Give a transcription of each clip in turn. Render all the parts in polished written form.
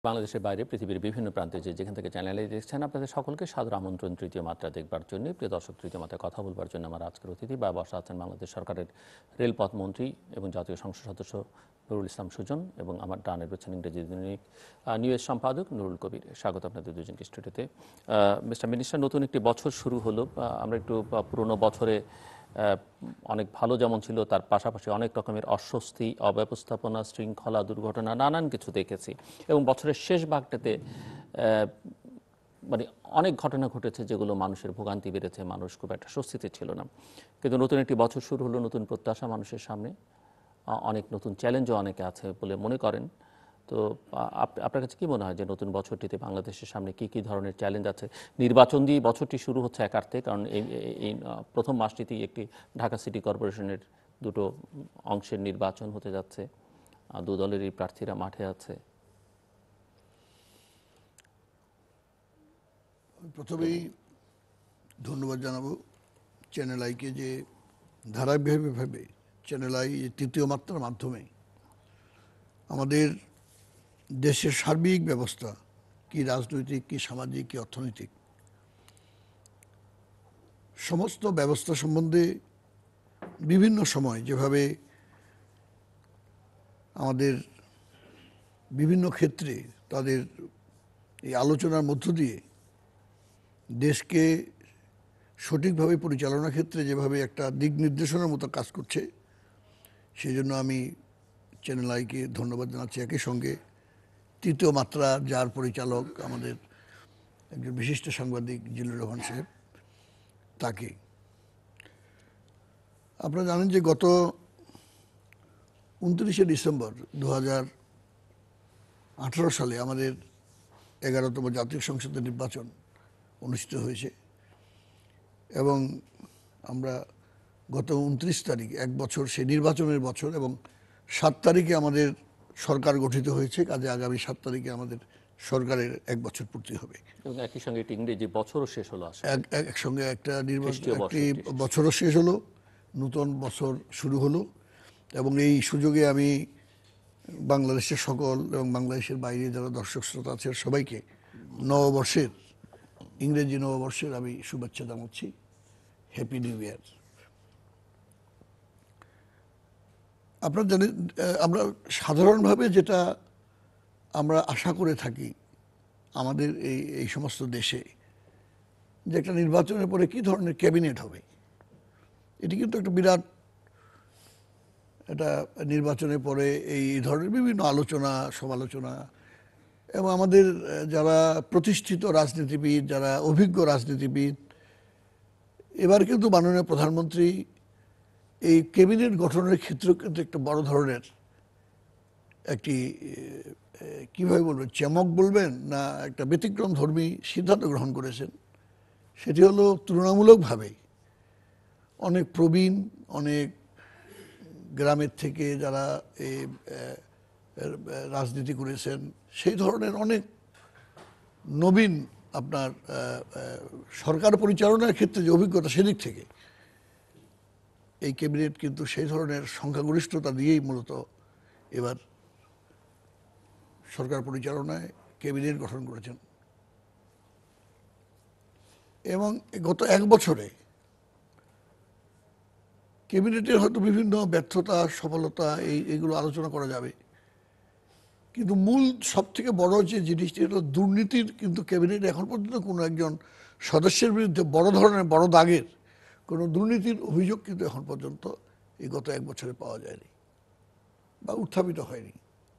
বাংলাদেশের বাইরে পৃথিবীর বিভিন্ন প্রান্তে যেখান থেকে চ্যানেলে দেখছেন আপনাদের সকলকে সাদর আমন্ত্রণ তৃতীয় মাত্রা দেখবার জন্য। প্রিয় দর্শক, তৃতীয় মাত্রায় কথা বলবার জন্য আমার আজকের অতিথি বা বসা আছেন বাংলাদেশ সরকারের রেলপথ মন্ত্রী এবং জাতীয় সংসদ সদস্য নুরুল ইসলাম সুজন, এবং আমার ডানে রয়েছেন ইংরেজি দৈনিক নিউজ সম্পাদক নুরুল কবির। স্বাগত আপনাদের দুজনকে স্টুডিওতে। মিস্টার মিনিস্টার, নতুন একটি বছর শুরু হলো। আমরা একটু পুরনো বছরে অনেক ভালো যেমন ছিল, তার পাশাপাশি অনেক রকমের অস্বস্তি, অব্যবস্থাপনা, শৃঙ্খলা, দুর্ঘটনা, নানান কিছু দেখেছি। এবং বছরের শেষ ভাগটাতে মানে অনেক ঘটনা ঘটেছে যেগুলো মানুষের ভোগান্তি বেড়েছে, মানুষ খুব একটা স্বস্তিতে ছিল না। কিন্তু নতুন একটি বছর শুরু হলো, নতুন প্রত্যাশা মানুষের সামনে, অনেক নতুন চ্যালেঞ্জও অনেকে আছে বলে মনে করেন। তো আপনার কাছে কি মনে হয় যে নতুন বছরটিতে বাংলাদেশের সামনে কি কি ধরনের চ্যালেঞ্জ আছে? নির্বাচন দিয়ে বছরটি শুরু হচ্ছে এক অর্থে, কারণ এই প্রথম মাসটিতেই একটি ঢাকা সিটি কর্পোরেশনের দুটো অংশের নির্বাচন হতে যাচ্ছে, দু দলেরই প্রার্থীরা মাঠে আছে। প্রথমেই ধন্যবাদ জানাবো চ্যানেল আইকে যে ধারাবাহিকভাবে চ্যানেল আই তৃতীয় মাত্রার মাধ্যমে আমাদের দেশের সার্বিক ব্যবস্থা, কি রাজনৈতিক, কি সামাজিক, কি অর্থনৈতিক, সমস্ত ব্যবস্থা সম্বন্ধে বিভিন্ন সময় যেভাবে আমাদের বিভিন্ন ক্ষেত্রে তাদের এই আলোচনার মধ্য দিয়ে দেশকে সঠিকভাবে পরিচালনার ক্ষেত্রে যেভাবে একটা দিক নির্দেশনার মতো কাজ করছে, সেই জন্য আমি চ্যানেল আইকে ধন্যবাদ জানাচ্ছি। একই সঙ্গে তৃতীয় মাত্রা যার পরিচালক আমাদের একজন বিশিষ্ট সাংবাদিক জিল্লুর রহমান সাহেব, তাকে। আপনারা জানেন যে গত 29শে ডিসেম্বর 2018 সালে আমাদের 11তম জাতীয় সংসদের নির্বাচন অনুষ্ঠিত হয়েছে এবং আমরা গত 29 তারিখ, এক বছর সেই নির্বাচনের বছর, এবং 7 তারিখে আমাদের সরকার গঠিত হয়েছে। কাজে আগামী 7 তারিখে আমাদের সরকারের এক বছর পূর্তি হবে এবং একই সঙ্গে একটি ইংরেজি বছরও শেষ হলো। একসঙ্গে একটা নির্বাচন, একটি বছরও শেষ হলো, নতুন বছর শুরু হলো। এবং এই সুযোগে আমি বাংলাদেশের সকল এবং বাংলাদেশের বাইরে যারা দর্শক শ্রোতা আছে সবাইকে নববর্ষের, ইংরেজি নববর্ষের আমি শুভেচ্ছা জানাচ্ছি। Happy new year. আপনারা জানেন, আমরা সাধারণভাবে যেটা আমরা আশা করে থাকি আমাদের এই সমস্ত দেশে, যে একটা নির্বাচনের পরে কি ধরনের ক্যাবিনেট হবে, এটি কিন্তু একটা বিরাট, এটা নির্বাচনের পরে এই ধরনের বিভিন্ন আলোচনা, সমালোচনা, এবং আমাদের যারা প্রতিষ্ঠিত রাজনীতিবিদ, যারা অভিজ্ঞ রাজনীতিবিদ, এবার কিন্তু মাননীয় প্রধানমন্ত্রী এই ক্যাবিনেট গঠনের ক্ষেত্রেও কিন্তু একটা বড় ধরনের একটি, কীভাবে বলবেন, চমক বলবেন না, একটা ব্যতিক্রম ধর্মী সিদ্ধান্ত গ্রহণ করেছেন। সেটি হলো তুলনামূলকভাবে অনেক প্রবীণ, অনেক গ্রামের থেকে যারা এই রাজনীতি করেছেন, সেই ধরনের অনেক নবীন আপনার সরকার পরিচালনার ক্ষেত্রে যে অভিজ্ঞতা, সেদিক থেকে এই ক্যাবিনেট কিন্তু সেই ধরনের সংখ্যাগরিষ্ঠতা দিয়েই মূলত এবার সরকার পরিচালনায় ক্যাবিনেট গঠন করেছেন। এবং গত এক বছরে ক্যাবিনেটের হয়তো বিভিন্ন ব্যর্থতা, সফলতা, এইগুলো আলোচনা করা যাবে, কিন্তু মূল সবথেকে বড় যে জিনিসটি হলো দুর্নীতির। কিন্তু ক্যাবিনেটে এখন পর্যন্ত কোনো একজন সদস্যের বিরুদ্ধে বড় ধরনের, বড় দাগের কোনো দুর্নীতির অভিযোগ কিন্তু এখন পর্যন্ত এই গত এক বছরে পাওয়া যায়নি বা উত্থাপিত হয়নি।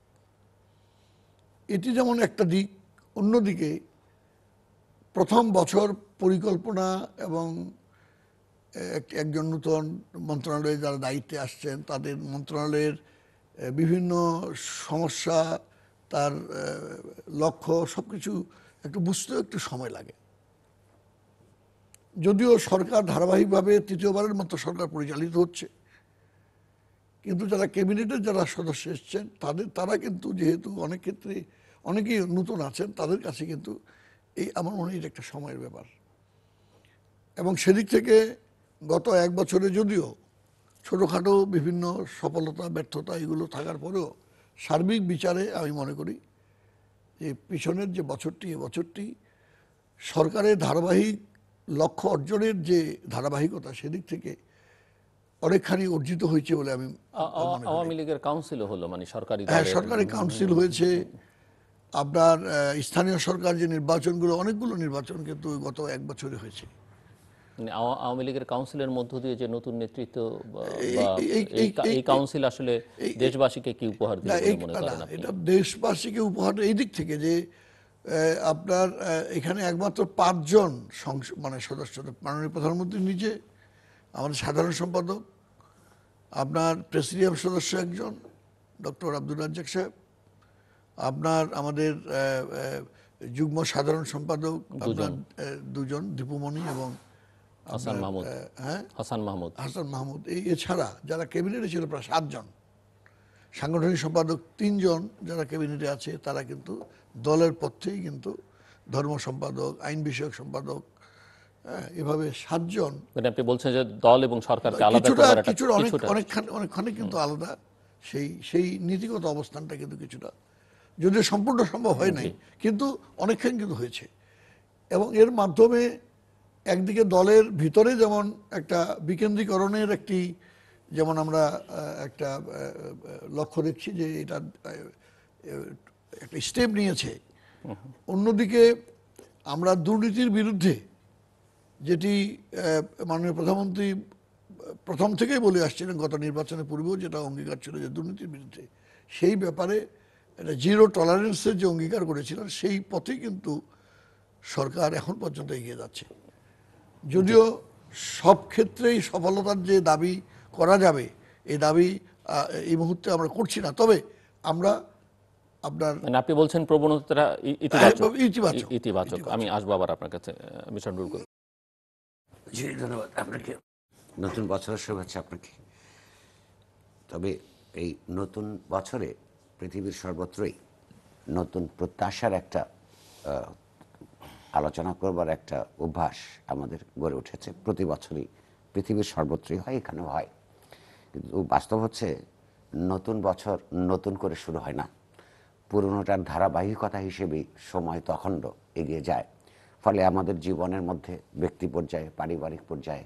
এটি যেমন একটা দিক। অন্যদিকে প্রথম বছর পরিকল্পনা এবং একজন নতুন মন্ত্রণালয়ে যারা দায়িত্বে আসছেন, তাদের মন্ত্রণালয়ের বিভিন্ন সমস্যা, তার লক্ষ্য, সব কিছু একটু বুঝতেও একটু সময় লাগে। যদিও সরকার ধারাবাহিকভাবে তৃতীয়বারের মতো সরকার পরিচালিত হচ্ছে, কিন্তু যারা ক্যাবিনেটের যারা সদস্য এসছেন তারা কিন্তু যেহেতু অনেক ক্ষেত্রে অনেকেই নতুন আছেন, তাদের কাছে কিন্তু আমার মনে হয় এটা একটা সময়ের ব্যাপার। এবং সেদিক থেকে গত এক বছরে যদিও ছোটোখাটো বিভিন্ন সফলতা, ব্যর্থতা এগুলো থাকার পরেও সার্বিক বিচারে আমি মনে করি যে পিছনের যে বছরটি, এ বছরটি সরকারের ধারাবাহিক লক্ষ্য অর্জনের যে ধারাবাহিকতা, সেদিক থেকে অনেকখানি অর্জিত হয়েছে বলে আমি মনে করি। আওয়ামী লীগের কাউন্সিলও হলো, মানে সরকারি হ্যাঁ, দলের। সরকারি কাউন্সিল হয়েছে। আপনার স্থানীয় সরকার যে নির্বাচনগুলো, অনেকগুলো নির্বাচন কিন্তু গত 1 বছরে হয়েছে। মানে আওয়ামী লীগের কাউন্সিলের মধ্য দিয়ে যে নতুন নেতৃত্ব এই বা এই এই এই এই কাউন্সিল আসলে দেশবাসীকে কি উপহার দিল না, বলে মনে না, করেন আপনি? এটা দেশবাসীকে উপহার এই দিক থেকে যে আপনার এখানে একমাত্র 5 জন মানে সদস্য, মাননীয় প্রধানমন্ত্রী নিজে, আমাদের সাধারণ সম্পাদক, আপনার প্রেসিডিয়াম সদস্য একজন ডক্টর আব্দুর রাজ্জাক সাহেব, আপনার আমাদের যুগ্ম সাধারণ সম্পাদক আপনার 2 জন, দীপুমণি এবং হাসান মাহমুদ। হ্যাঁ, হাসান মাহমুদ। হাসান মাহমুদ। এছাড়া যারা ক্যাবিনেটে ছিল প্রায় 7 জন, সাংগঠনিক সম্পাদক 3 জন যারা ক্যাবিনেটে আছে, তারা কিন্তু দলের পক্ষেই কিন্তু ধর্ম সম্পাদক, আইন বিষয়ক সম্পাদক, এভাবে 7 জন। মানে আপনি বলছেন যে দল এবং সরকারকে আলাদা করবার একটা কিছুটা অনেকখানি কিন্তু আলাদা, সেই নীতিগত অবস্থানটা কিন্তু কিছুটা, যদিও সম্পূর্ণ সম্ভব হয় নাই, কিন্তু অনেকখানি কিন্তু হয়েছে। এবং এর মাধ্যমে একদিকে দলের ভিতরে যেমন একটা বিকেন্দ্রীকরণের একটি, যেমন আমরা একটা লক্ষ্য দেখছি যে এটা একটা স্টেপ নিয়েছে, অন্যদিকে আমরা দুর্নীতির বিরুদ্ধে, যেটি মাননীয় প্রধানমন্ত্রী প্রথম থেকেই বলে আসছিলেন, গত নির্বাচনের পূর্বেও যেটা অঙ্গীকার ছিল যে দুর্নীতির বিরুদ্ধে, সেই ব্যাপারে একটা জিরো টলারেন্সের যে অঙ্গীকার করেছিলেন, সেই পথেই কিন্তু সরকার এখন পর্যন্ত এগিয়ে যাচ্ছে। যদিও সব ক্ষেত্রেই সফলতার যে দাবি করা যাবে, এই দাবি এই মুহূর্তে আমরা করছি না, তবে আমরা আপনার মানে আপনি বলছেন প্রবণতাটা ইতিবাচক। ইতিবাচক। ইতিবাচক। আমি আসবো আবার আপনার কাছে, মিস্টার নুরুল কবির। জি, ধন্যবাদ আপনাকে। নতুন বছরের শুভেচ্ছা আপনাকে। তবে এই নতুন বছরে পৃথিবীর সর্বত্রই নতুন প্রত্যাশার একটা আলোচনা করবার একটা অভ্যাস আমাদের গড়ে উঠেছে। প্রতি বছরই পৃথিবীর সর্বত্রই হয়, এখানেও হয়। কিন্তু বাস্তব হচ্ছে, নতুন বছর নতুন করে শুরু হয় না, পুরনোটার ধারাবাহিকতা হিসেবেই সময় তখণ্ড এগিয়ে যায়। ফলে আমাদের জীবনের মধ্যে ব্যক্তি পর্যায়ে, পারিবারিক পর্যায়ে,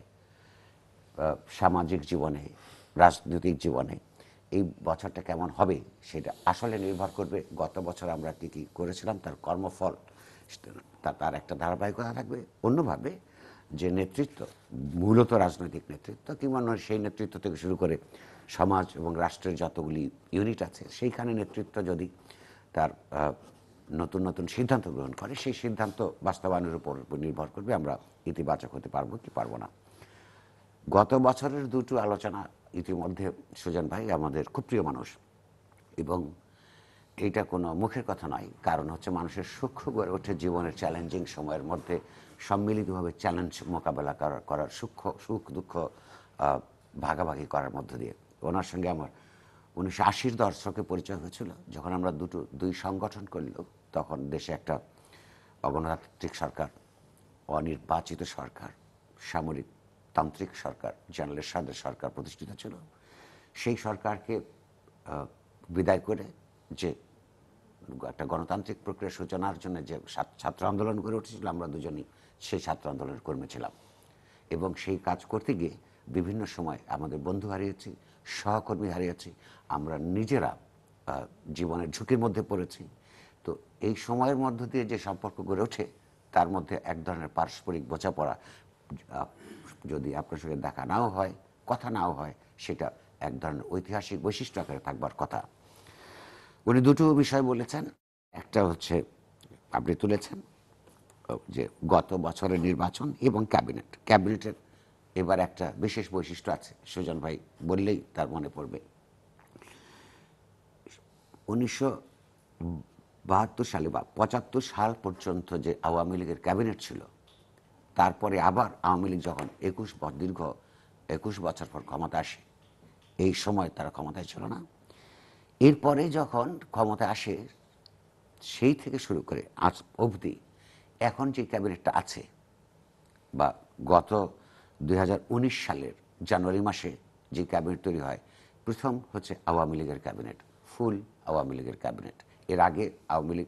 সামাজিক জীবনে, রাজনৈতিক জীবনে এই বছরটা কেমন হবে সেটা আসলে নির্ভর করবে গত বছর আমরা কী কী করেছিলাম, তার কর্মফল, তার একটা ধারাবাহিকতা থাকবে। অন্যভাবে যে নেতৃত্ব, মূলত রাজনৈতিক নেতৃত্ব, কিংবা সেই নেতৃত্ব থেকে শুরু করে সমাজ এবং রাষ্ট্রের যতগুলি ইউনিট আছে, সেইখানে নেতৃত্ব যদি তার নতুন নতুন সিদ্ধান্ত গ্রহণ করে, সেই সিদ্ধান্ত বাস্তবায়নের উপর নির্ভর করবে আমরা ইতিবাচক হতে পারবো কি পারবো না। গত বছরের দুটো আলোচনা ইতিমধ্যে সুজন ভাই আমাদের খুব প্রিয় মানুষ, এবং এইটা কোনো মুখের কথা নয়, কারণ হচ্ছে মানুষের সূক্ষ্ম গড়ে ওঠে জীবনের চ্যালেঞ্জিং সময়ের মধ্যে সম্মিলিতভাবে চ্যালেঞ্জ মোকাবেলা করার সুখ দুঃখ ভাগাভাগি করার মধ্য দিয়ে। ওনার সঙ্গে আমার 1980-র দশকে পরিচয় হয়েছিল, যখন আমরা দুই সংগঠন করল। তখন দেশে একটা অগণতান্ত্রিক সরকার, অনির্বাচিত সরকার, সামরিক তান্ত্রিক সরকার, জেনারেল এরশাদের সরকার প্রতিষ্ঠিত ছিল। সেই সরকারকে বিদায় করে যে একটা গণতান্ত্রিক প্রক্রিয়া সূচনার জন্য যে ছাত্র আন্দোলন গড়ে উঠেছিল, আমরা দুজনই সেই ছাত্র আন্দোলনের কর্মী ছিলাম। এবং সেই কাজ করতে গিয়ে বিভিন্ন সময় আমাদের বন্ধু হারিয়েছি, সহকর্মী হারিয়েছি, আমরা নিজেরা জীবনের ঝুঁকির মধ্যে পড়েছি। তো এই সময়ের মধ্য দিয়ে যে সম্পর্ক গড়ে ওঠে, তার মধ্যে এক ধরনের পারস্পরিক বোঝাপড়া, যদি আপনার সঙ্গে দেখা নাও হয়, কথা নাও হয়, সেটা এক ধরনের ঐতিহাসিক বৈশিষ্ট্য আকারে থাকবার কথা। উনি দুটো বিষয় বলেছেন। একটা হচ্ছে আপনি তুলেছেন যে গত বছরের নির্বাচন এবং ক্যাবিনেটের এবার একটা বিশেষ বৈশিষ্ট্য আছে, সুজন ভাই বললেই তার মনে পড়বে। 1972 সালে বা 75 সাল পর্যন্ত যে আওয়ামী লীগের ক্যাবিনেট ছিল, তারপরে আবার আওয়ামী লীগ যখন দীর্ঘ 21 বছর পর ক্ষমতা আসে, এই সময় তারা ক্ষমতায় ছিল না। এরপরে যখন ক্ষমতা আসে, সেই থেকে শুরু করে আজ অবধি এখন যে ক্যাবিনেটটা আছে, বা গত 2019 সালের জানুয়ারি মাসে যে ক্যাবিনেট তৈরি হয়, প্রথম হচ্ছে আওয়ামী লীগের ক্যাবিনেট, ফুল আওয়ামী লীগের ক্যাবিনেট। এর আগে আওয়ামী লীগ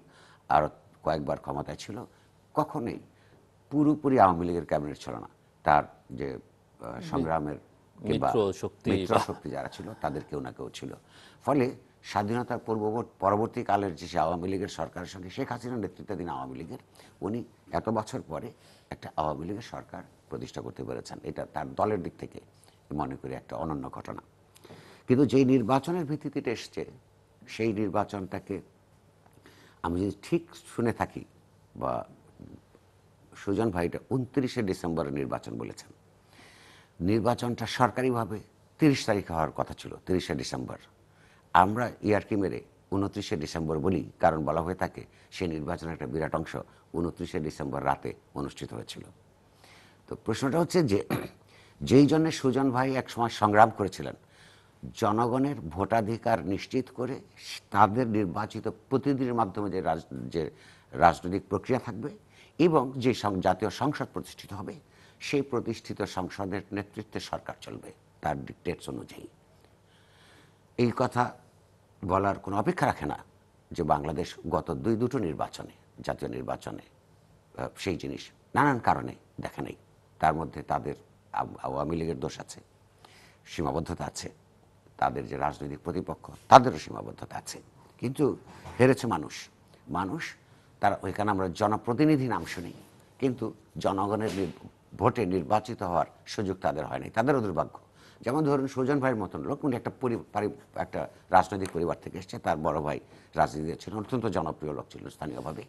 আরও কয়েকবার ক্ষমতায় ছিল, কখনোই পুরোপুরি আওয়ামী লীগের ক্যাবিনেট ছিল না। তার যে সংগ্রামের কিংবা মিত্র শক্তি যারা ছিল তাদের কেউ না কেউ ছিল। ফলে স্বাধীনতার পরবর্তীকালের যে আওয়ামী লীগের সরকারের সঙ্গে শেখ হাসিনার নেতৃত্বাধীন আওয়ামী লীগের, উনি এত বছর পরে একটা আওয়ামী লীগের সরকার প্রতিষ্ঠা করতে পেরেছেন। এটা তার দলের দিক থেকে মনে করি একটা অনন্য ঘটনা। কিন্তু যেই নির্বাচনের ভিত্তিতে এসছে, সেই নির্বাচনটাকে আমি যদি ঠিক শুনে থাকি, বা সুজন ভাইটা 29শে ডিসেম্বরে নির্বাচন বলেছেন। নির্বাচনটা সরকারিভাবে 30 তারিখে হওয়ার কথা ছিল, 30শে ডিসেম্বর। আমরা ইয়ারকি মেরে 29শে ডিসেম্বর বলি, কারণ বলা হয়ে থাকে সেই নির্বাচনের একটা বিরাট অংশ 29শে ডিসেম্বর রাতে অনুষ্ঠিত হয়েছিল। তো প্রশ্নটা হচ্ছে যে, যেই জন্য সুজন ভাই একসময় সংগ্রাম করেছিলেন জনগণের ভোটাধিকার নিশ্চিত করে তাদের নির্বাচিত প্রতিনিধির মাধ্যমে যে রাজনৈতিক প্রক্রিয়া থাকবে এবং যে জাতীয় সংসদ প্রতিষ্ঠিত হবে, সেই প্রতিষ্ঠিত সংসদের নেতৃত্বে সরকার চলবে তার ডিক্টেটস অনুযায়ী। এই কথা বলার কোনো অপেক্ষা রাখে না যে বাংলাদেশ গত দুটো নির্বাচনে, জাতীয় নির্বাচনে সেই জিনিস নানান কারণে দেখে নেই। তার মধ্যে তাদের আওয়ামী লীগের দোষ আছে, সীমাবদ্ধতা আছে, তাদের যে রাজনৈতিক প্রতিপক্ষ তাদেরও সীমাবদ্ধতা আছে। কিন্তু হেরেছে মানুষ। তারা ওইখানে আমরা জনপ্রতিনিধি নাম শুনি, কিন্তু জনগণের ভোটে নির্বাচিত হওয়ার সুযোগ তাদের হয়নি, তাদেরও দুর্ভাগ্য। যেমন ধরুন সুজন ভাইয়ের মতন লোক, উনি একটা রাজনৈতিক পরিবার থেকে এসছে, তার বড় ভাই রাজনীতিতে ছিলেন, অত্যন্ত জনপ্রিয় লোক ছিলেন স্থানীয়ভাবে।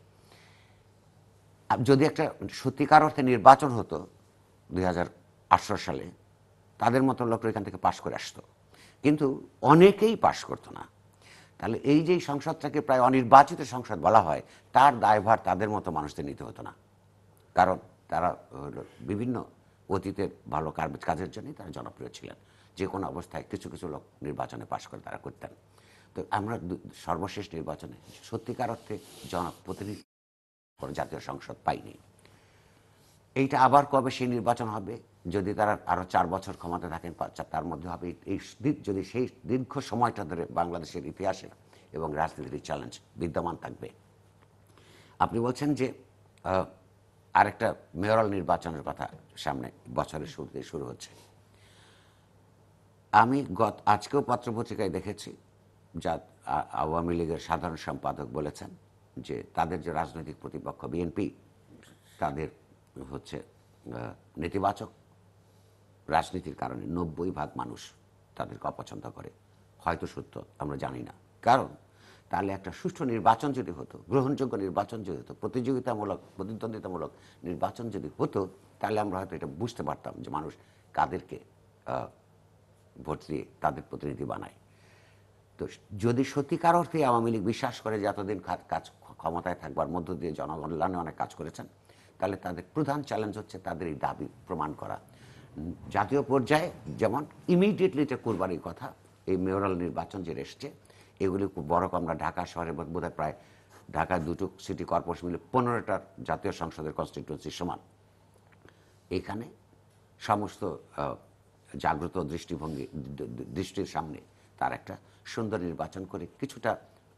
যদি একটা সত্যিকার অর্থে নির্বাচন হতো 2018 সালে, তাদের মতো লোক এখান থেকে পাশ করে আসতো, কিন্তু অনেকেই পাশ করতো না। তাহলে এই যে সংসদটাকে প্রায় অনির্বাচিত সংসদ বলা হয়, তার দায়ভার তাদের মতো মানুষদের নিতে হতো না, কারণ তারা বিভিন্ন অতীতের ভালো কাজের জন্যই তারা জনপ্রিয় ছিলেন। যে কোনো অবস্থায় কিছু কিছু লোক নির্বাচনে পাশ করে তারা করতেন। তো আমরা সর্বশেষ নির্বাচনে সত্যিকার অর্থে জনপ্রতিনিধি জাতীয় সংসদ পাইনি। এইটা আবার কবে সেই নির্বাচন হবে, যদি তারা আরো 4 বছর ক্ষমতা থাকেন, তার মধ্যে হবে। যদি সেই দীর্ঘ সময়টা ধরে বাংলাদেশের ইতিহাসের এবং রাজনীতির চ্যালেঞ্জ বিদ্যমান থাকবে। আপনি বলছেন যে আরেকটা মেয়রাল নির্বাচনের কথা সামনে বছরের শুরুতে শুরু হচ্ছে। আমি আজকেও পত্রপত্রিকায় দেখেছি, যা আওয়ামী লীগের সাধারণ সম্পাদক বলেছেন যে তাদের যে রাজনৈতিক প্রতিপক্ষ বিএনপি, তাদের হচ্ছে নেতিবাচক রাজনীতির কারণে 90% মানুষ তাদেরকে অপছন্দ করে। হয়তো সত্য, আমরা জানি না। কারণ তাহলে একটা সুষ্ঠু নির্বাচন যদি হতো, গ্রহণযোগ্য নির্বাচন যদি হতো, প্রতিদ্বন্দ্বিতামূলক নির্বাচন যদি হতো, তাহলে আমরা হয়তো এটা বুঝতে পারতাম যে মানুষ কাদেরকে ভোট দিয়ে তাদের প্রতিনিধি বানায়। তো যদি সত্যিকার অর্থে আওয়ামী লীগ বিশ্বাস করে যে এতদিন ক্ষমতায় থাকবার মধ্য দিয়ে জনকল্যাণে অনেক কাজ করেছেন, তাহলে তাদের প্রধান চ্যালেঞ্জ হচ্ছে তাদের এই দাবি প্রমাণ করা। জাতীয় পর্যায়ে যেমন ইমিডিয়েটলি এটা করবার এই কথা, এই মেয়রাল নির্বাচন যে এসছে, এগুলি খুব বড়। আমরা ঢাকা শহরে বোধহয় প্রায় ঢাকার 2টো সিটি কর্পোরেশন মিলে 15টার জাতীয় সংসদের কনস্টিটিউয়েন্সি সমান। এখানে সমস্ত জাগ্রত দৃষ্টির সামনে তার একটা সুন্দর নির্বাচন করে কিছুটা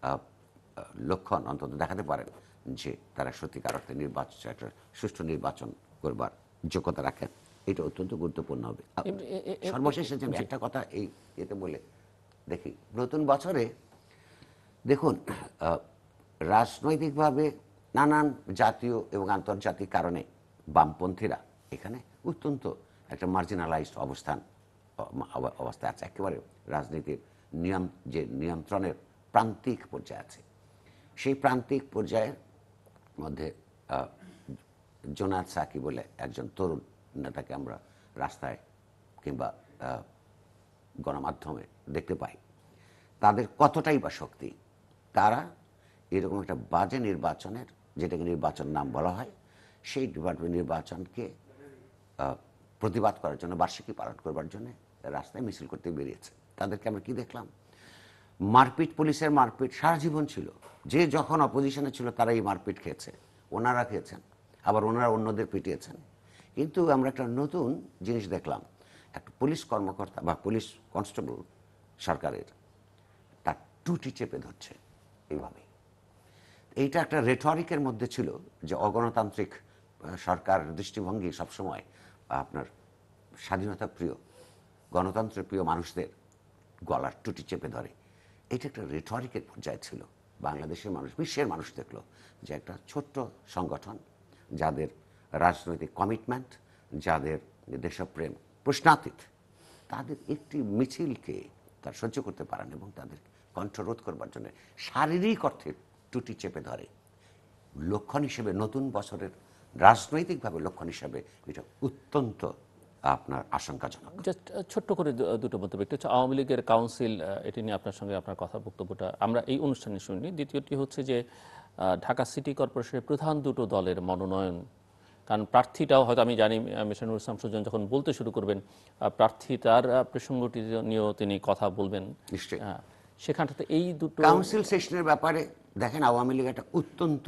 লক্ষণ অন্তত দেখাতে পারেন যে তারা সত্যিকার অর্থে একটা সুষ্ঠু নির্বাচন করবার যোগ্যতা রাখেন। এটা অত্যন্ত গুরুত্বপূর্ণ হবে। সর্বশেষে যে একটা কথা এই এতে বলে দেখি, নতুন বছরে দেখুন রাজনৈতিকভাবে নানান জাতীয় এবং আন্তর্জাতিক কারণে বামপন্থীরা এখানে অত্যন্ত একটা মার্জিনালাইজড অবস্থায় আছে, একেবারে রাজনীতির নিয়ন্ত্রণের প্রান্তিক পর্যায়ে আছে। সেই প্রান্তিক পর্যায়ের মধ্যে জোনায়েদ সাকি বলে একজন তরুণ নেতাকে আমরা রাস্তায় কিংবা গণমাধ্যমে দেখতে পাই। তাদের কতটাই বা শক্তি, তারা এরকম একটা বাজে নির্বাচনের, যেটাকে নির্বাচন নাম বলা হয়, সেই নির্বাচনকে প্রতিবাদ করার জন্য, বার্ষিকী পালন করবার জন্য রাস্তায় মিছিল করতে বেরিয়েছে। তাদেরকে আমরা কি দেখলাম? মারপিট, পুলিশের মারপিট সারা জীবন ছিল। যে যখন অপোজিশনে ছিল তারা এই মারপিট খেয়েছে, ওনারা খেয়েছেন, আবার ওনারা অন্যদের পিটিয়েছেন। কিন্তু আমরা একটা নতুন জিনিস দেখলাম, একটা পুলিশ কর্মকর্তা বা পুলিশ কনস্টেবল সরকারের তার টুটি চেপে ধরছে এইভাবে। এইটা একটা রেটরিকের মধ্যে ছিল যে অগণতান্ত্রিক সরকার দৃষ্টিভঙ্গি সবসময় আপনার স্বাধীনতা প্রিয় গণতন্ত্রের প্রিয় মানুষদের গলার টুটি চেপে ধরে। এটা একটা রেটরিকের পর্যায়ে ছিল। বাংলাদেশের মানুষ, বিশ্বের মানুষ দেখলো যে একটা ছোট্ট সংগঠন যাদের রাজনৈতিক কমিটমেন্ট, যাদের দেশপ্রেম প্রশ্নাতীত, তাদের একটি মিছিলকে তার সহ্য করতে পারেন এবং তাদের কণ্ঠরোধ করবার জন্য শারীরিক অর্থে টুটি চেপে ধরে। লক্ষণ হিসেবে নতুন বছরের রাজনৈতিকভাবে লক্ষণ হিসেবে এটা অত্যন্ত আপনার আশঙ্কাজনক। জাস্ট ছোট্ট করে দুটো মন্তব্য। একটা হচ্ছে আওয়ামী লীগের কাউন্সিল, এটি নিয়ে আপনার সঙ্গে আপনার কথা বক্তব্যটা আমরা এই অনুষ্ঠানে শুনি। দ্বিতীয়টি হচ্ছে যে ঢাকা সিটি কর্পোরেশনের প্রধান দুটো দলের মনোনয়ন, কারণ প্রার্থীটাও হয়তো আমি জানি মিস্টার নুরুল ইসলাম যখন বলতে শুরু করবেন প্রার্থী তার প্রসঙ্গটি নিয়েও তিনি কথা বলবেন নিশ্চয়ই। সেখানটাতে এই দুটো কাউন্সিল সেশনের ব্যাপারে দেখেন, আওয়ামী লীগ একটা অত্যন্ত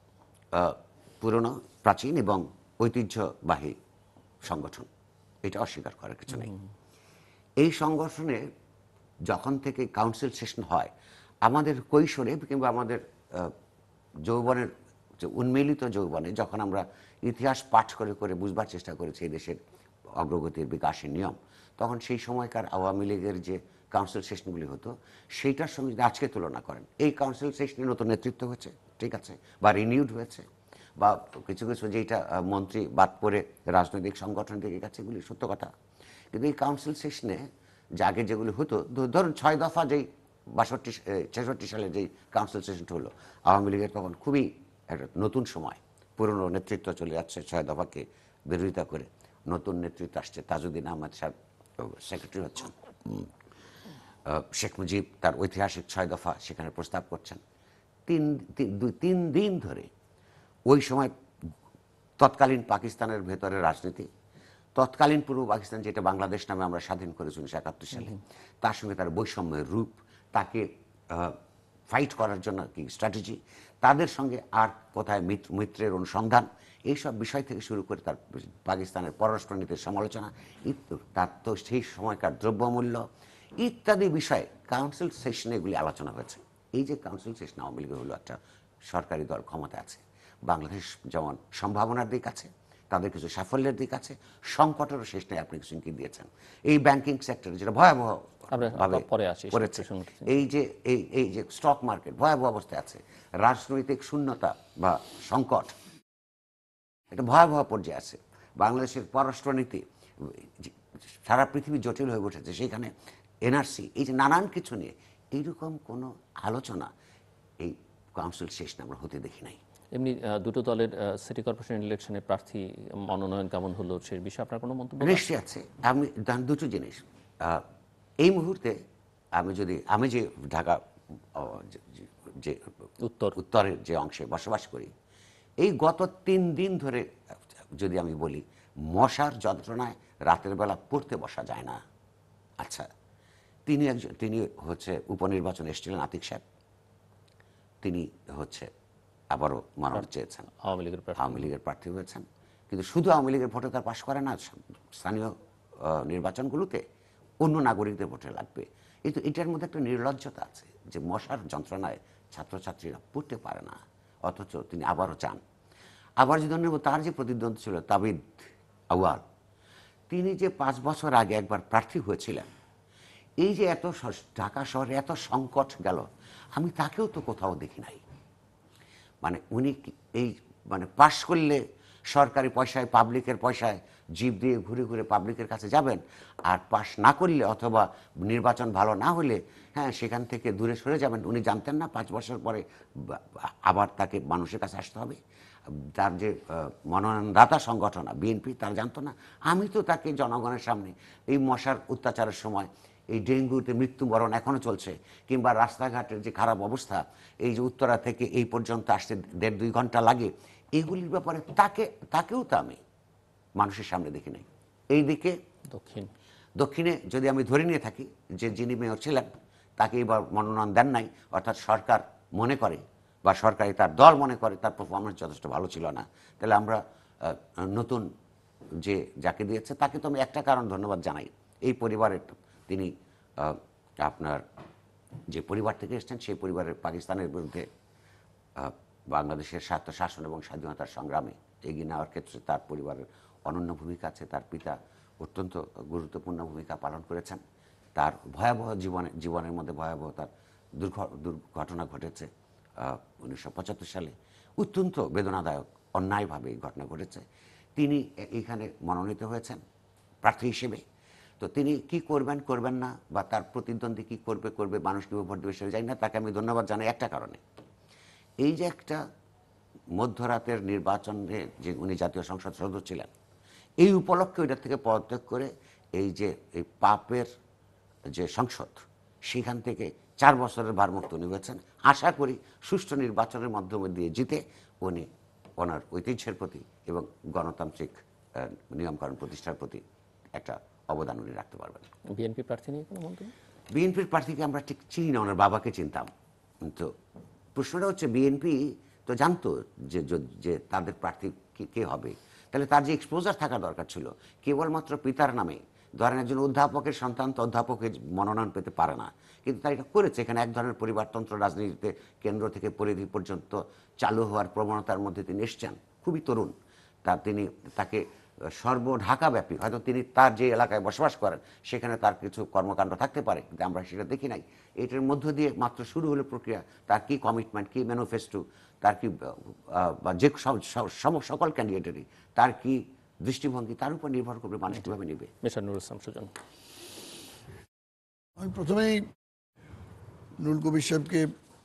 পুরনো, প্রাচীন এবং ঐতিহ্যবাহী সংগঠন, এটা অস্বীকার করার কিছু নেই। এই সংগঠনে যখন থেকে কাউন্সিল সেশন হয়, আমাদের কৈশোরে কিংবা আমাদের যৌবনের যে উন্মিলিত যৌবনে যখন আমরা ইতিহাস পাঠ করে করে বুঝবার চেষ্টা করেছি এই দেশের অগ্রগতির বিকাশের নিয়ম, তখন সেই সময়কার আওয়ামী লীগের যে কাউন্সিল সেশনগুলি হতো সেইটার সঙ্গে যদি আজকে তুলনা করেন, এই কাউন্সিল সেশনে নতুন নেতৃত্ব হয়েছে, ঠিক আছে, বা রিনিউড হয়েছে, বা কিছু কিছু যেটা মন্ত্রী বাদ পড়ে রাজনৈতিক সংগঠন থেকে গেছে, এগুলি সত্য কথা। কিন্তু এই কাউন্সিল সেশনে যে আগে যেগুলি হতো, ধরুন 6 দফা যেই 62-66 সালে যেই কাউন্সিল সেশনটা হলো, আওয়ামী লীগের তখন খুবই একটা নতুন সময়, পুরনো নেতৃত্ব চলে যাচ্ছে 6 দফাকে বিরোধিতা করে, নতুন নেতৃত্ব আসছে, তাজউদ্দিন আহমদ সাহেব সেক্রেটারি হচ্ছেন, শেখ মুজিব তার ঐতিহাসিক 6 দফা সেখানে প্রস্তাব করছেন। 3 দিন ধরে ওই সময় তৎকালীন পাকিস্তানের ভেতরে রাজনীতি, তৎকালীন পূর্ব পাকিস্তান যেটা বাংলাদেশ নামে আমরা স্বাধীন করেছি 1971 সালে, তার সঙ্গে তার বৈষম্যের রূপ, তাকে ফাইট করার জন্য কি স্ট্র্যাটেজি, তাদের সঙ্গে আর কোথায় মিত্রের অনুসন্ধান, এইসব বিষয় থেকে শুরু করে তার পাকিস্তানের পররাষ্ট্রনীতির সমালোচনা, তার তো সেই সময়কার দ্রব্যমূল্য ইত্যাদি বিষয়ে কাউন্সিল সেশনে এগুলি আলোচনা হয়েছে। এই যে কাউন্সিল সেশন আওয়ামী লীগের হলো একটা সরকারি দল, ক্ষমতা আছে, বাংলাদেশ যেমন সম্ভাবনার দিক আছে, তাদের কিছু সাফল্যের দিক আছে, সংকটেরও শেষ নেই, আপনি কিছু ইঙ্গিত দিয়েছেন। এই ব্যাংকিং সেক্টরে যেটা ভয়াবহ ভাবে পড়েছে, এই যে স্টক মার্কেট ভয়াবহ অবস্থায় আছে, রাজনৈতিক শূন্যতা বা সংকট এটা ভয়াবহ পর্যায়ে আছে, বাংলাদেশের পররাষ্ট্রনীতি সারা পৃথিবী জটিল হয়ে উঠেছে, সেখানে এনআরসি, এই যে নানান কিছু নিয়ে এইরকম কোনো আলোচনা এই কাউন্সিল সেশনে আমরা হতে দেখি নাই। এমনি দুটো দলের সিটি কর্পোরেশন ইলেকশনে প্রার্থী মনোনয়ন কেমন হলো সেই বিষয়ে আপনার কোনো মন্তব্য? নিশ্চয়ই আছে। আমি দুটো জিনিস এই মুহূর্তে আমি যে ঢাকা যে উত্তরের যে অংশে বসবাস করি, এই গত 3 দিন ধরে যদি আমি বলি, মশার যন্ত্রণায় রাতের বেলা পড়তে বসা যায় না। আচ্ছা, তিনি হচ্ছে উপনির্বাচনে এসেছিলেন, আতিক সাহেব, তিনি হচ্ছে আবারও মনোনয়ন চেয়েছেন, আওয়ামী লীগের প্রার্থী হয়েছেন, কিন্তু শুধু আওয়ামী লীগের ভোটে তার পাশ করে না, স্থানীয় নির্বাচনগুলোতে অন্য নাগরিকদের ভোটে লাগবে। কিন্তু এটার মধ্যে একটা নির্লজ্জতা আছে যে মশার যন্ত্রণায় ছাত্রছাত্রীরা পড়তে পারে না, অথচ তিনি আবারও চান। আবার যদি নেব, তার যে প্রতিদ্বন্দ্বী ছিল তাবিদ আউয়াল, তিনি যে 5 বছর আগে একবার প্রার্থী হয়েছিলেন, এই যে এত ঢাকা শহরে এত সংকট গেল, আমি তাকেও তো কোথাও দেখি নাই। মানে উনি এই পাশ করলে সরকারি পয়সায়, পাবলিকের পয়সায় জিপ দিয়ে ঘুরে ঘুরে পাবলিকের কাছে যাবেন, আর পাশ না করলে অথবা নির্বাচন ভালো না হলে হ্যাঁ সেখান থেকে দূরে সরে যাবেন। উনি জানতেন না 5 বছর পরে আবার তাকে মানুষের কাছে আসতে হবে? তার যে মনোনয়নদাতা সংগঠন বিএনপি, তারা জানতো না? আমি তো তাকে জনগণের সামনে এই মশার অত্যাচারের সময়, এই ডেঙ্গুতে মৃত্যুবরণ এখনো চলছে, কিংবা রাস্তাঘাটের যে খারাপ অবস্থা, এই যে উত্তরা থেকে এই পর্যন্ত আসতে 1.5-2 ঘন্টা লাগে, এইগুলির ব্যাপারে তাকেও তো আমি মানুষের সামনে দেখি নাই। এইদিকে দক্ষিণে যদি আমি ধরে নিয়ে থাকি যে যিনি মেয়র ছিলেন তাকে এবার মনোনয়ন দেন নাই, অর্থাৎ সরকার মনে করে বা সরকারি তার দল মনে করে তার পারফরমেন্স যথেষ্ট ভালো ছিল না, তাহলে আমরা নতুন যে যাকে দিয়েছে তাকে তো আমি একটা কারণ ধন্যবাদ জানাই, এই পরিবারের, তিনি আপনার যে পরিবার থেকে এসেছেন সেই পরিবারের পাকিস্তানের বিরুদ্ধে বাংলাদেশের স্বায়ত্তশাসন এবং স্বাধীনতার সংগ্রামে এগিয়ে নেওয়ার ক্ষেত্রে তার পরিবারের অনন্য ভূমিকা আছে। তার পিতা অত্যন্ত গুরুত্বপূর্ণ ভূমিকা পালন করেছেন। তার ভয়াবহ জীবনের মধ্যে ভয়াবহ তার দুর্ঘটনা ঘটেছে 1975 সালে। অত্যন্ত বেদনাদায়ক, অন্যায়ভাবে এই ঘটনা ঘটেছে। তিনি এইখানে মনোনীত হয়েছেন প্রার্থী হিসেবে। তো তিনি কি করবেন করবেন না, বা তার প্রতিদ্বন্দ্বী কি করবে মানুষ কি ভোট দেবে সেটা জানি না। তাকে আমি ধন্যবাদ জানাই একটা কারণে, এই যে একটা মধ্যরাতের নির্বাচনে যে উনি জাতীয় সংসদ সদস্য ছিলেন, এই উপলক্ষে ওইটার থেকে পদত্যাগ করে এই যে এই পাপের যে সংসদ, সেখান থেকে 4 বছরের ভারমুক্ত উনি হয়েছেন। আশা করি সুষ্ঠু নির্বাচনের মাধ্যমে দিয়ে জিতে উনি ওনার ঐতিহ্যের প্রতি এবং গণতান্ত্রিক নিয়মকানুন প্রতিষ্ঠার প্রতি একটা অবদান উনি রাখতে পারবেন। বিএনপি প্রার্থী নিয়ে কোনো মন্তব্য? বিএনপির প্রার্থীকে আমরা ঠিক চিনি না, ওনার বাবাকে চিনতাম। তো প্রশ্নটা হচ্ছে, বিএনপি তো জানতো যে তাদের প্রার্থী কে হবে, তাহলে তার যে এক্সপোজার থাকা দরকার ছিল। কেবলমাত্র পিতার নামে, ধরেন একজন অধ্যাপকের সন্তান তো অধ্যাপকের মনোনয়ন পেতে পারে না, কিন্তু তারা এটা করেছে। এখানে এক ধরনের পরিবারতন্ত্র রাজনীতিতে কেন্দ্র থেকে পরিধি পর্যন্ত চালু হওয়ার প্রবণতার মধ্যে তিনি এসছেন। খুবই তরুণ, তাকে ঢাকাব্যাপী হয়তো তিনি তার যে এলাকায় বসবাস করেন সেখানে তার কিছু কর্মকাণ্ড থাকতে পারে, কিন্তু আমরা সেটা দেখি নাই। এটার মধ্য দিয়ে মাত্র শুরু হলো প্রক্রিয়া। তার কি কমিটমেন্ট, কি ম্যানিফেস্টো, তার কি যে সকল ক্যান্ডিডেটেরই তার কি দৃষ্টিভঙ্গি, তার উপর নির্ভর করবে মানুষ কীভাবে নেবে। মিস্টার নুরুল সুজন। আমি প্রথমেই নুরুল কবির সাহেবকে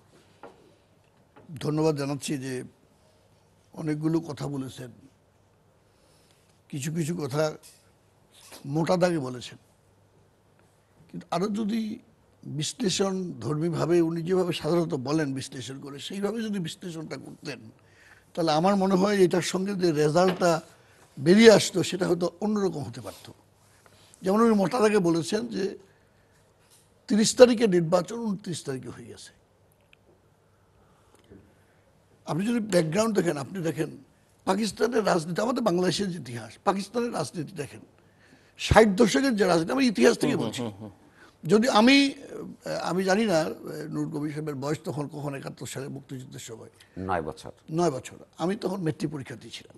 ধন্যবাদ জানাচ্ছি যে অনেকগুলো কথা বলেছেন, কিছু কিছু কথা মোটা দাগে বলেছেন, কিন্তু আরও যদি বিশ্লেষণ ধর্মীভাবে উনি যেভাবে সাধারণত বলেন বিশ্লেষণ করে, সেইভাবে যদি বিশ্লেষণটা করতেন, তাহলে আমার মনে হয় এটার সঙ্গে যে রেজাল্টটা বেরিয়ে আসতো সেটা হয়তো অন্যরকম হতে পারত। যেমন উনি মোটা দাগে বলেছেন যে 30 তারিখে নির্বাচন, 29 তারিখে হয়ে গেছে। আপনি যদি ব্যাকগ্রাউন্ড দেখেন, আপনি দেখেন পাকিস্তানের রাজনীতি, আমাদের বাংলাদেশের যে ইতিহাস, পাকিস্তানের রাজনীতি দেখেন, 60 দশকের যে রাজনীতি, আমি ইতিহাস থেকে বলছি। যদি আমি জানি না নুরুল কবির সাহেবের বয়স তখন কখন, 71 সালে মুক্তিযুদ্ধের সময় 9 বছর। আমি তখন মেট্রিক পরীক্ষা দিয়েছিলাম,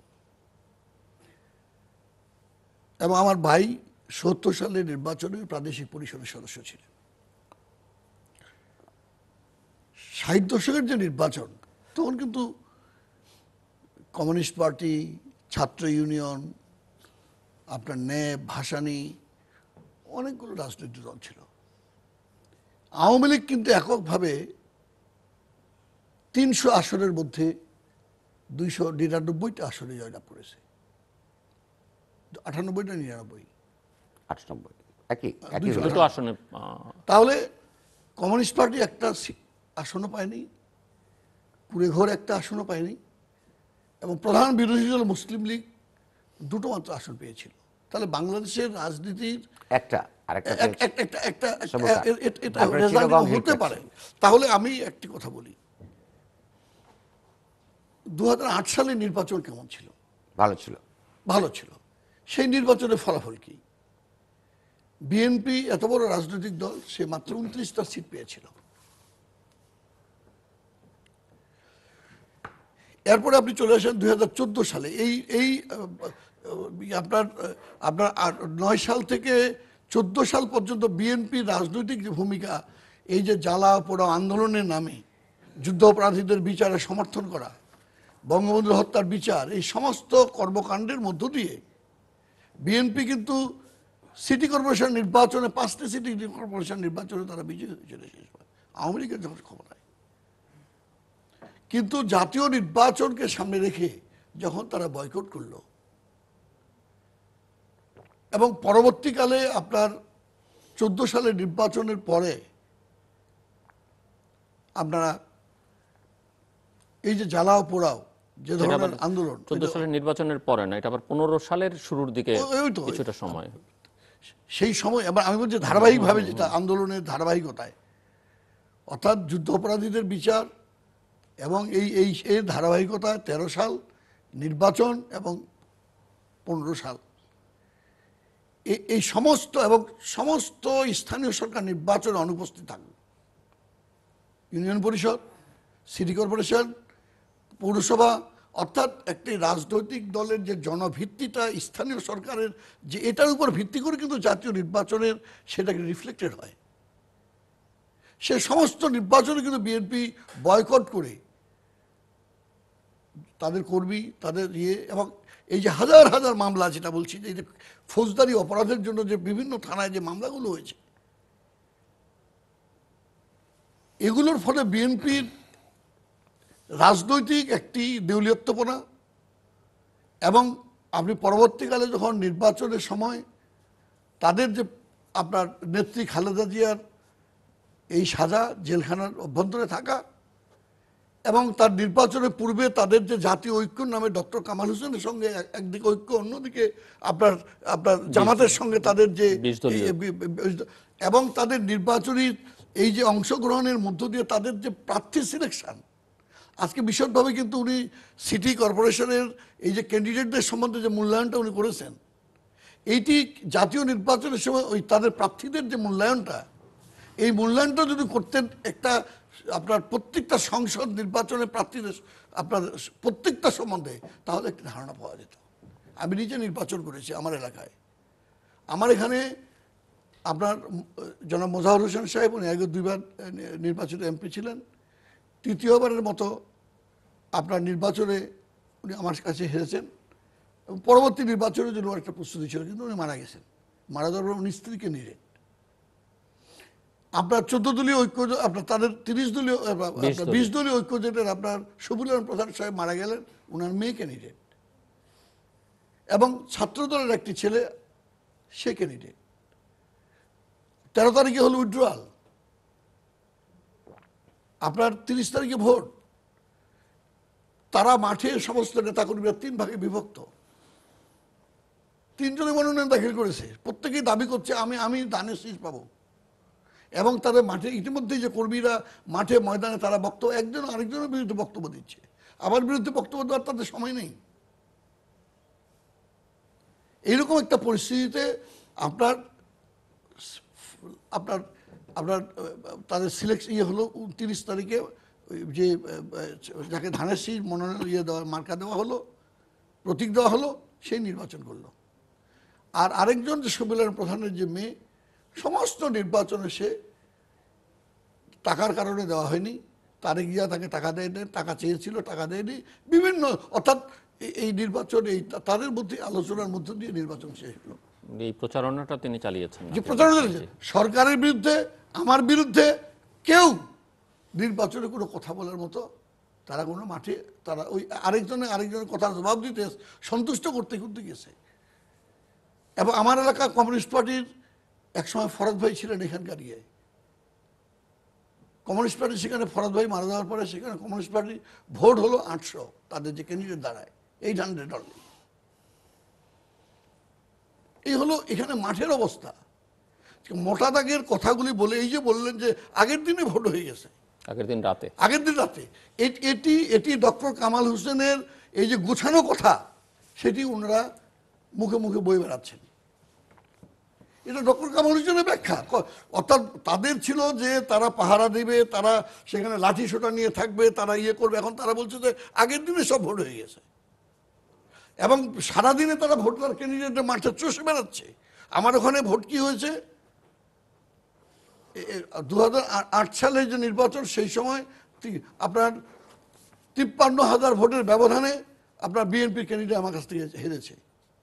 এবং আমার ভাই 70 সালে নির্বাচনে প্রাদেশিক পরিষদের সদস্য ছিলেন। 60 দশকের যে নির্বাচন, তখন কিন্তু কমিউনিস্ট পার্টি, ছাত্র ইউনিয়ন, আপনার ন্যাপ, ভাসানী, অনেকগুলো রাজনৈতিক দল ছিল। আওয়ামী লীগ কিন্তু এককভাবে 300 আসনের মধ্যে 299টা আসনে জয়লাভ করেছে। 98টা 99 আসনে। তাহলে কমিউনিস্ট পার্টি একটা আসনও পায়নি, কুড়েঘর একটা আসনও পায়নি, এবং প্রধান বিরোধী দল মুসলিম লীগ 2টো মাত্র আসন পেয়েছিল। তাহলে বাংলাদেশের রাজনীতির একটা রেজাল্ট হতে পারে। তাহলে আমি একটি কথা বলি, 2008 সালের নির্বাচন কেমন ছিল? ভালো ছিল। সেই নির্বাচনের ফলাফল কি? বিএনপি এত বড় রাজনৈতিক দল, সে মাত্র 29টা সিট পেয়েছিল। এরপরে আপনি চলে আসেন 2014 সালে। এই আপনার 9 সাল থেকে 14 সাল পর্যন্ত বিএনপি রাজনৈতিক যে ভূমিকা, এই যে জ্বালা পোড়া আন্দোলনের নামে যুদ্ধাপরাধীদের বিচারে সমর্থন করা, বঙ্গবন্ধু হত্যার বিচার, এই সমস্ত কর্মকাণ্ডের মধ্য দিয়ে বিএনপি কিন্তু সিটি কর্পোরেশন নির্বাচনে, 5টি সিটি কর্পোরেশন নির্বাচনে তারা বিজয়ী হয়েছিল শেষ সময়, আওয়ামী লীগের যখন ক্ষমতায়। কিন্তু জাতীয় নির্বাচনকে সামনে রেখে যখন তারা বয়কট করলো, এবং পরবর্তীকালে আপনার 14 সালের নির্বাচনের পরে আপনারা এই যে জ্বালাও পোড়াও যে ধরনের আন্দোলন, 14 সালের নির্বাচনের পরে না, এটা আবার 15 সালের শুরুর দিকে কিছুটা সময়, সেই সময় আবার আমি বলছি ধারাবাহিকভাবে, যেটা আন্দোলনের ধারাবাহিকতায়, অর্থাৎ যুদ্ধ অপরাধীদের বিচার, এবং এই ধারাবাহিকতায় 13 সাল নির্বাচন এবং 15 সাল, এই সমস্ত এবং সমস্ত স্থানীয় সরকার নির্বাচনে অনুপস্থিত থাকবে। ইউনিয়ন পরিষদ, সিটি কর্পোরেশন, পৌরসভা, অর্থাৎ একটি রাজনৈতিক দলের যে জনভিত্তিটা স্থানীয় সরকারের, যে এটার উপর ভিত্তি করে কিন্তু জাতীয় নির্বাচনের সেটাকে রিফ্লেক্টেড হয়। সে সমস্ত নির্বাচনে কিন্তু বিএনপি বয়কট করে তাদের কর্মী, তাদের এবং এই যে হাজার হাজার মামলা, যেটা বলছি যে এই যে ফৌজদারি অপরাধের জন্য যে বিভিন্ন থানায় যে মামলাগুলো হয়েছে, এগুলোর ফলে বিএনপির রাজনৈতিক একটি দেউলিয়ত্বপনা, এবং আপনি পরবর্তীকালে যখন নির্বাচনের সময় তাদের যে আপনার নেত্রী খালেদা জিয়ার এই সাজা, জেলখানার অভ্যন্তরে থাকা, এবং তার নির্বাচনের পূর্বে তাদের যে জাতীয় ঐক্যর নামে ডক্টর কামাল হোসেনের সঙ্গে একদিকে ঐক্য, অন্যদিকে আপনার আপনার জামাতের সঙ্গে তাদের যে, এবং তাদের নির্বাচনী এই যে অংশগ্রহণের মধ্য দিয়ে তাদের যে প্রার্থী সিলেকশন, আজকে বিশদভাবে কিন্তু উনি সিটি কর্পোরেশনের এই যে ক্যান্ডিডেটদের সম্বন্ধে যে মূল্যায়নটা উনি করেছেন, এইটি জাতীয় নির্বাচনের সময় ওই তাদের প্রার্থীদের যে মূল্যায়নটা, এই মূল্যায়নটা যদি করতেন একটা আপনার প্রত্যেকটা সংসদ নির্বাচনে প্রার্থীদের আপনার প্রত্যেকটা সম্বন্ধে, তাহলে একটি ধারণা পাওয়া যেত। আমি নিজে নির্বাচন করেছি আমার এলাকায়। আমার এখানে আপনার জনাব মোজাহর হোসেন সাহেব, উনি আগে 2 বার নির্বাচিত এমপি ছিলেন। তৃতীয়বারের মতো আপনার নির্বাচনে উনি আমার কাছে হেরেছেন, এবং পরবর্তী নির্বাচনের জন্য একটা প্রস্তুতি ছিল, কিন্তু উনি মারা গেছেন। মারা যাওয়ার পর উনি স্ত্রীকে নিলেন। আপনার 14 দলীয় ঐক্য, আপনার তাদের 30 দলীয় 20 দলীয় ঐক্য জোটের আপনার শফিউল প্রধান সাহেব মারা গেলেন, ওনার মেয়েকে নিলেন, এবং ছাত্রদলের একটি ছেলে সে ক্যান্ডিডেট। 13 তারিখে হলো উইথড্রয়াল, আপনার 30 তারিখে ভোট। তারা মাঠে সমস্ত নেতাকর্মীরা 3 ভাগে বিভক্ত। 3 জনে মনোনয়ন দাখিল করেছে, প্রত্যেকেই দাবি করছে আমি ধানের শীষ পাবো। এবং তাদের মাঠে ইতিমধ্যেই যে কর্মীরা মাঠে ময়দানে তারা বক্তব্য, একজন আরেকজনের বিরুদ্ধে বক্তব্য দিচ্ছে, আমার বিরুদ্ধে বক্তব্য দেওয়ার তাদের সময় নেই। এইরকম একটা পরিস্থিতিতে আপনার আপনার আপনার তাদের সিলেকশন হলো 29 তারিখে, যে যাকে ধানের শীষ মনোনয়ন দেওয়া মার্কা দেওয়া হলো, প্রতীক দেওয়া হলো, সেই নির্বাচন করলো। আর আরেকজন যে শফিউল প্রধানের যে মেয়ে, সমস্ত নির্বাচনে সে টাকার কারণে দেওয়া হয়নি, তারেক জিয়া তাকে টাকা দেয়নি, টাকা চেয়েছিল টাকা দেয়নি, বিভিন্ন, অর্থাৎ এই নির্বাচন এই তাদের মধ্যে আলোচনার মধ্য দিয়ে নির্বাচন শেষ হলো। এই প্রচারণাটা তিনি চালিয়েছেন, যে প্রচারণা সরকারের বিরুদ্ধে, আমার বিরুদ্ধে, কেউ নির্বাচনে কোনো কথা বলার মতো তারা কোনো মাঠে, তারা ওই আরেকজনের কথার জবাব দিতে, সন্তুষ্ট করতে করতে গেছে। এবং আমার এলাকা কমিউনিস্ট পার্টির একসময় ফরাদ ভাই ছিলেন এখানকার কমিউনিস্ট পার্টি, সেখানে ফরাদ ভাই মারা যাওয়ার পরে সেখানে কমিউনিস্ট পার্টির ভোট হলো 800, তাদের যে ক্যান্ডিডেট দাঁড়ায় 800 অনলি। এই হলো এখানে মাঠের অবস্থা। মোটা দাগের কথাগুলি বলে, এই যে বললেন যে আগের দিনে ভোট হয়ে গেছে, আগের দিন রাতে, এটি ডক্টর কামাল হোসেনের এই যে গুছানো কথা, সেটি ওনারা মুখে মুখে বই বেড়াচ্ছেন। এটা ডক্টর কামাল হোসেনের ব্যাখ্যা। অর্থাৎ তাদের ছিল যে তারা পাহারা দেবে, তারা সেখানে লাঠি সোটা নিয়ে থাকবে, তারা ইয়ে করবে। এখন তারা বলছে যে আগের দিনে সব ভোট হয়ে গেছে, এবং সারাদিনে তারা ভোটার ক্যান্ডিডেটের মাঠে চষে বেড়াচ্ছে। আমার ওখানে ভোট কি হয়েছে, 2008 সালে যে নির্বাচন, সেই সময় আপনার 53,000 ভোটের ব্যবধানে আপনার বিএনপির ক্যান্ডিডেট আমার কাছ থেকে হেরেছে।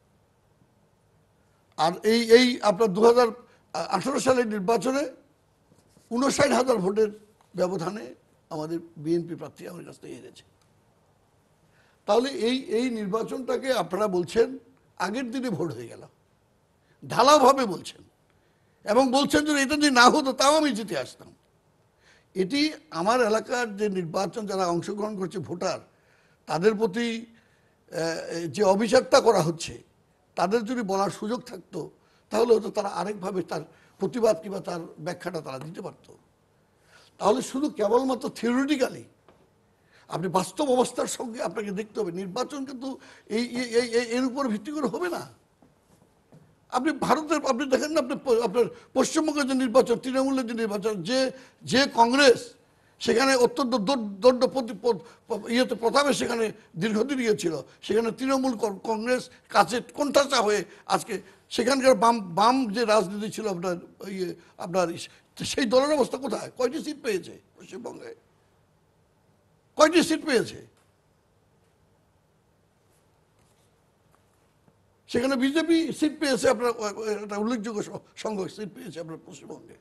আর এই আপনার 2018 সালের নির্বাচনে 59,000 ভোটের ব্যবধানে আমাদের বিএনপি প্রার্থী আমার কাছ থেকে হেরেছে। তাহলে এই নির্বাচনটাকে আপনারা বলছেন আগের দিনে ভোট হয়ে গেল, ঢালাওভাবে বলছেন, এবং বলছেন যে এটা যদি না হতো তাও আমি জিতে আসতাম। এটি আমার এলাকার যে নির্বাচন, যারা অংশগ্রহণ করছে ভোটার, তাদের প্রতি যে অভিযোগটা করা হচ্ছে, তাদের যদি বলার সুযোগ থাকতো, তাহলে হয়তো তারা আরেকভাবে তার প্রতিবাদ কিংবা তার ব্যাখ্যাটা তারা দিতে পারত। তাহলে শুধু কেবলমাত্র থিওরিটিক্যালি, আপনি বাস্তব অবস্থার সঙ্গে আপনাকে দেখতে হবে। নির্বাচন কিন্তু এর উপর ভিত্তি করে হবে না। আপনি ভারতের, আপনি দেখেন না, আপনার পশ্চিমবঙ্গের যে নির্বাচন, তৃণমূলের যে নির্বাচন, যে কংগ্রেস সেখানে অত্যন্ত দণ্ড ইয়েতে প্রতাপে সেখানে দীর্ঘদিন ছিল, সেখানে তৃণমূল কংগ্রেস কাছে কোণঠাসা হয়ে আজকে সেখানকার বাম যে রাজনীতি ছিল আপনার আপনার সেই দলের অবস্থা কোথায়? কয়টি সিট পেয়েছে পশ্চিমবঙ্গে? কয়টি সিট পেয়েছে? সেখানে বিজেপি সিট পেয়েছে আপনার, একটা উল্লেখযোগ্য সংখ্যক সিট পেয়েছে আপনার পশ্চিমবঙ্গে।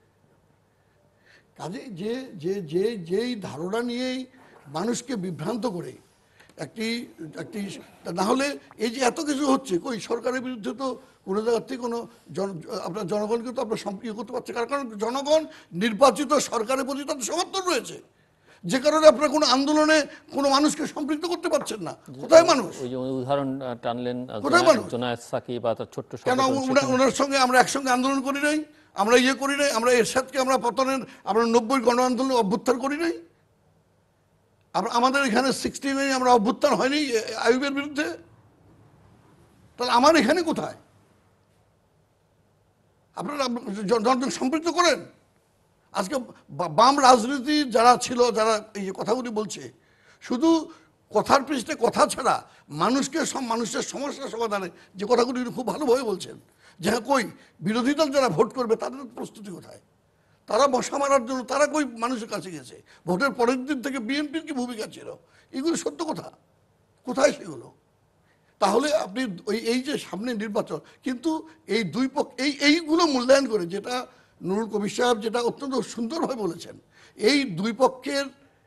কাজে যেই ধারণা নিয়েই মানুষকে বিভ্রান্ত করে একটি না হলে এই যে এত কিছু হচ্ছে, কই সরকারের বিরুদ্ধে তো কোনো জায়গার থেকে কোনো আপনার জনগণকে তো আপনার সম্পৃক্ত করতে পারছে, কারণ জনগণ নির্বাচিত সরকারের প্রতি তাদের সমর্থন রয়েছে, যে কারণে আপনার কোনো আন্দোলনে কোনো মানুষকে সম্পৃক্ত করতে পারছেন না। কোথায় মানুষ? ওই যে উদাহরণ টানলেন কোথায় মানুষ? জোনায়েদ সাকি বা তার ছোট্ট কেন ওনার সঙ্গে আমরা একসঙ্গে আন্দোলন করি নাই? আমরা করি নাই? আমরা এরশাদকে আমরা পতনের আমরা 90 গণ আন্দোলনে অভ্যুত্থান করি নাই? আমাদের এখানে 69 আমরা অভ্যুত্থান হয়নি আইয়ুবের বিরুদ্ধে? তাহলে আমার এখানে কোথায়? আপনারা জনগণ সম্পৃক্ত করেন। আজকে বাম রাজনীতি যারা ছিল, যারা এই যে কথাগুলি বলছে, শুধু কথার পৃষ্ঠে কথা ছাড়া মানুষের সমস্যা সমাধানে যে কথাগুলি খুব ভালোভাবে বলছেন, যে হ্যাঁ কই বিরোধী দল যারা ভোট করবে তাদের প্রস্তুতি কোথায়? তারা মশা মারার জন্য তারা কই মানুষের কাছে গেছে? ভোটের পরের দিন থেকে বিএনপির কি ভূমিকা ছিল? এগুলো সত্য কথা, কোথায় সেগুলো? তাহলে আপনি এই যে সামনে নির্বাচন, কিন্তু এই দুই পক্ষ এইগুলো মূল্যায়ন করে, যেটা নুরুল কবির সাহেব যেটা অত্যন্ত সুন্দরভাবে বলেছেন, এই দুই পক্ষের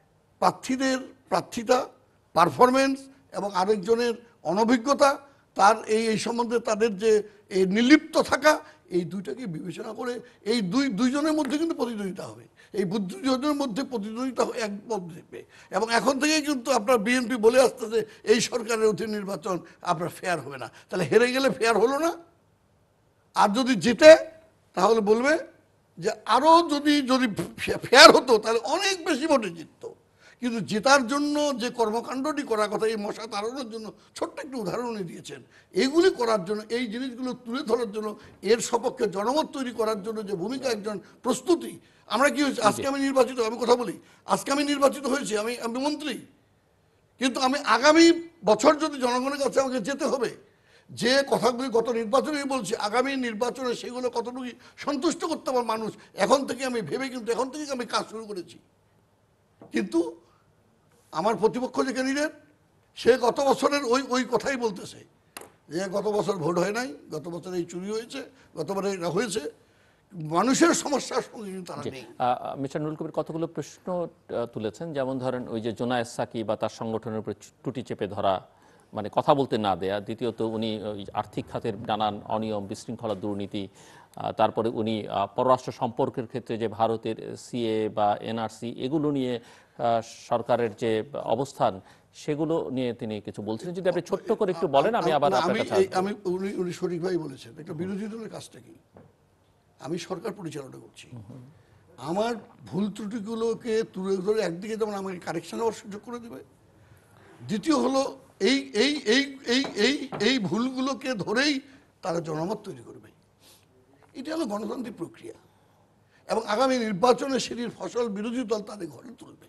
প্রার্থিতা, পারফরমেন্স এবং আরেকজনের অনভিজ্ঞতা, তার এই সম্বন্ধে তাদের যে এই নির্লিপ্ত থাকা, এই দুইটাকে বিবেচনা করে এই দুইজনের মধ্যে কিন্তু প্রতিদ্বন্দ্বিতা হবে। এই দুজনের মধ্যে প্রতিদ্বন্দ্বিতা এক পদ্ধতিতে, এবং এখন থেকেই কিন্তু আপনার বিএনপি বলে আসতেছে এই সরকারের অধীন নির্বাচন আপনার ফেয়ার হবে না। তাহলে হেরে গেলে ফেয়ার হলো না, আর যদি জিতে তাহলে বলবে যে আরও যদি ফেয়ার হতো তাহলে অনেক বেশি ভোটে জিতত। কিন্তু জেতার জন্য যে কর্মকাণ্ডটি করার কথা, এই মশা তাড়ানোর জন্য ছোট্ট একটু উদাহরণই দিয়েছেন, এইগুলি করার জন্য, এই জিনিসগুলো তুলে ধরার জন্য, এর সপক্ষে জনমত তৈরি করার জন্য যে ভূমিকা, একজন প্রস্তুতি। আমরা কি হয়েছে, আজকে আমি নির্বাচিত, আমি কথা বলি, আজকে আমি নির্বাচিত হয়েছি, আমি মন্ত্রী, কিন্তু আমি আগামী বছর যদি জনগণের কাছে আমাকে যেতে হবে, যে কথাগুলি গত নির্বাচনেই বলছি, আগামী নির্বাচনে সেগুলো কতটুকু সন্তুষ্ট করতে পারে মানুষ, এখন থেকে আমি ভেবে, কিন্তু এখন থেকে আমি কাজ শুরু করেছি। কিন্তু আমার প্রতিপক্ষ যে ক্যান্ডিডেট, সে গত বছরের ওই কথাই বলতেছে যে গত বছর ভোট হয় নাই, গত বছর এই চুরি হয়েছে, গতবারে এটা হয়েছে। মানুষের সমস্যার সঙ্গে তারা নেই। মিস্টার নুরুল কবির কতগুলো প্রশ্ন তুলেছেন, যেমন ধরেন ওই যে জোনায়েদ সাকি বা তার সংগঠনের উপর টুটি চেপে ধরা, মানে কথা বলতে না দেয়া। দ্বিতীয়ত উনি আর্থিক খাতের নানান অনিয়ম, বিশৃঙ্খলা, দুর্নীতি। তারপরে উনি পররাষ্ট্র সম্পর্কের ক্ষেত্রে যে ভারতের সিএ বা এনআরসি এগুলো নিয়ে সরকারের যে অবস্থান, সেগুলো নিয়ে তিনি কিছু বলছিলেন। যদি আপনি ছোট্ট করে একটু বলেন, আমি আবার আপনার কাছে আসবো। উনি সঠিকভাবে বলেছেন। একটা বিরোধী দলের কাজটা কি? আমি সরকার পরিচালনা করছি, আমার ভুল ত্রুটিগুলোকে তুলে ধরে একদিকে যেমন আমাকে কারেকশন হওয়ার সুযোগ করে দেবে, দ্বিতীয় হলো এই এই এই এই এই এই ভুলগুলোকে ধরেই তারা জনমত তৈরি করবে। এটা হলো গণতান্ত্রিক প্রক্রিয়া, এবং আগামী নির্বাচনে সেটির ফসল বিরোধী দল তাদের ঘরে তুলবে।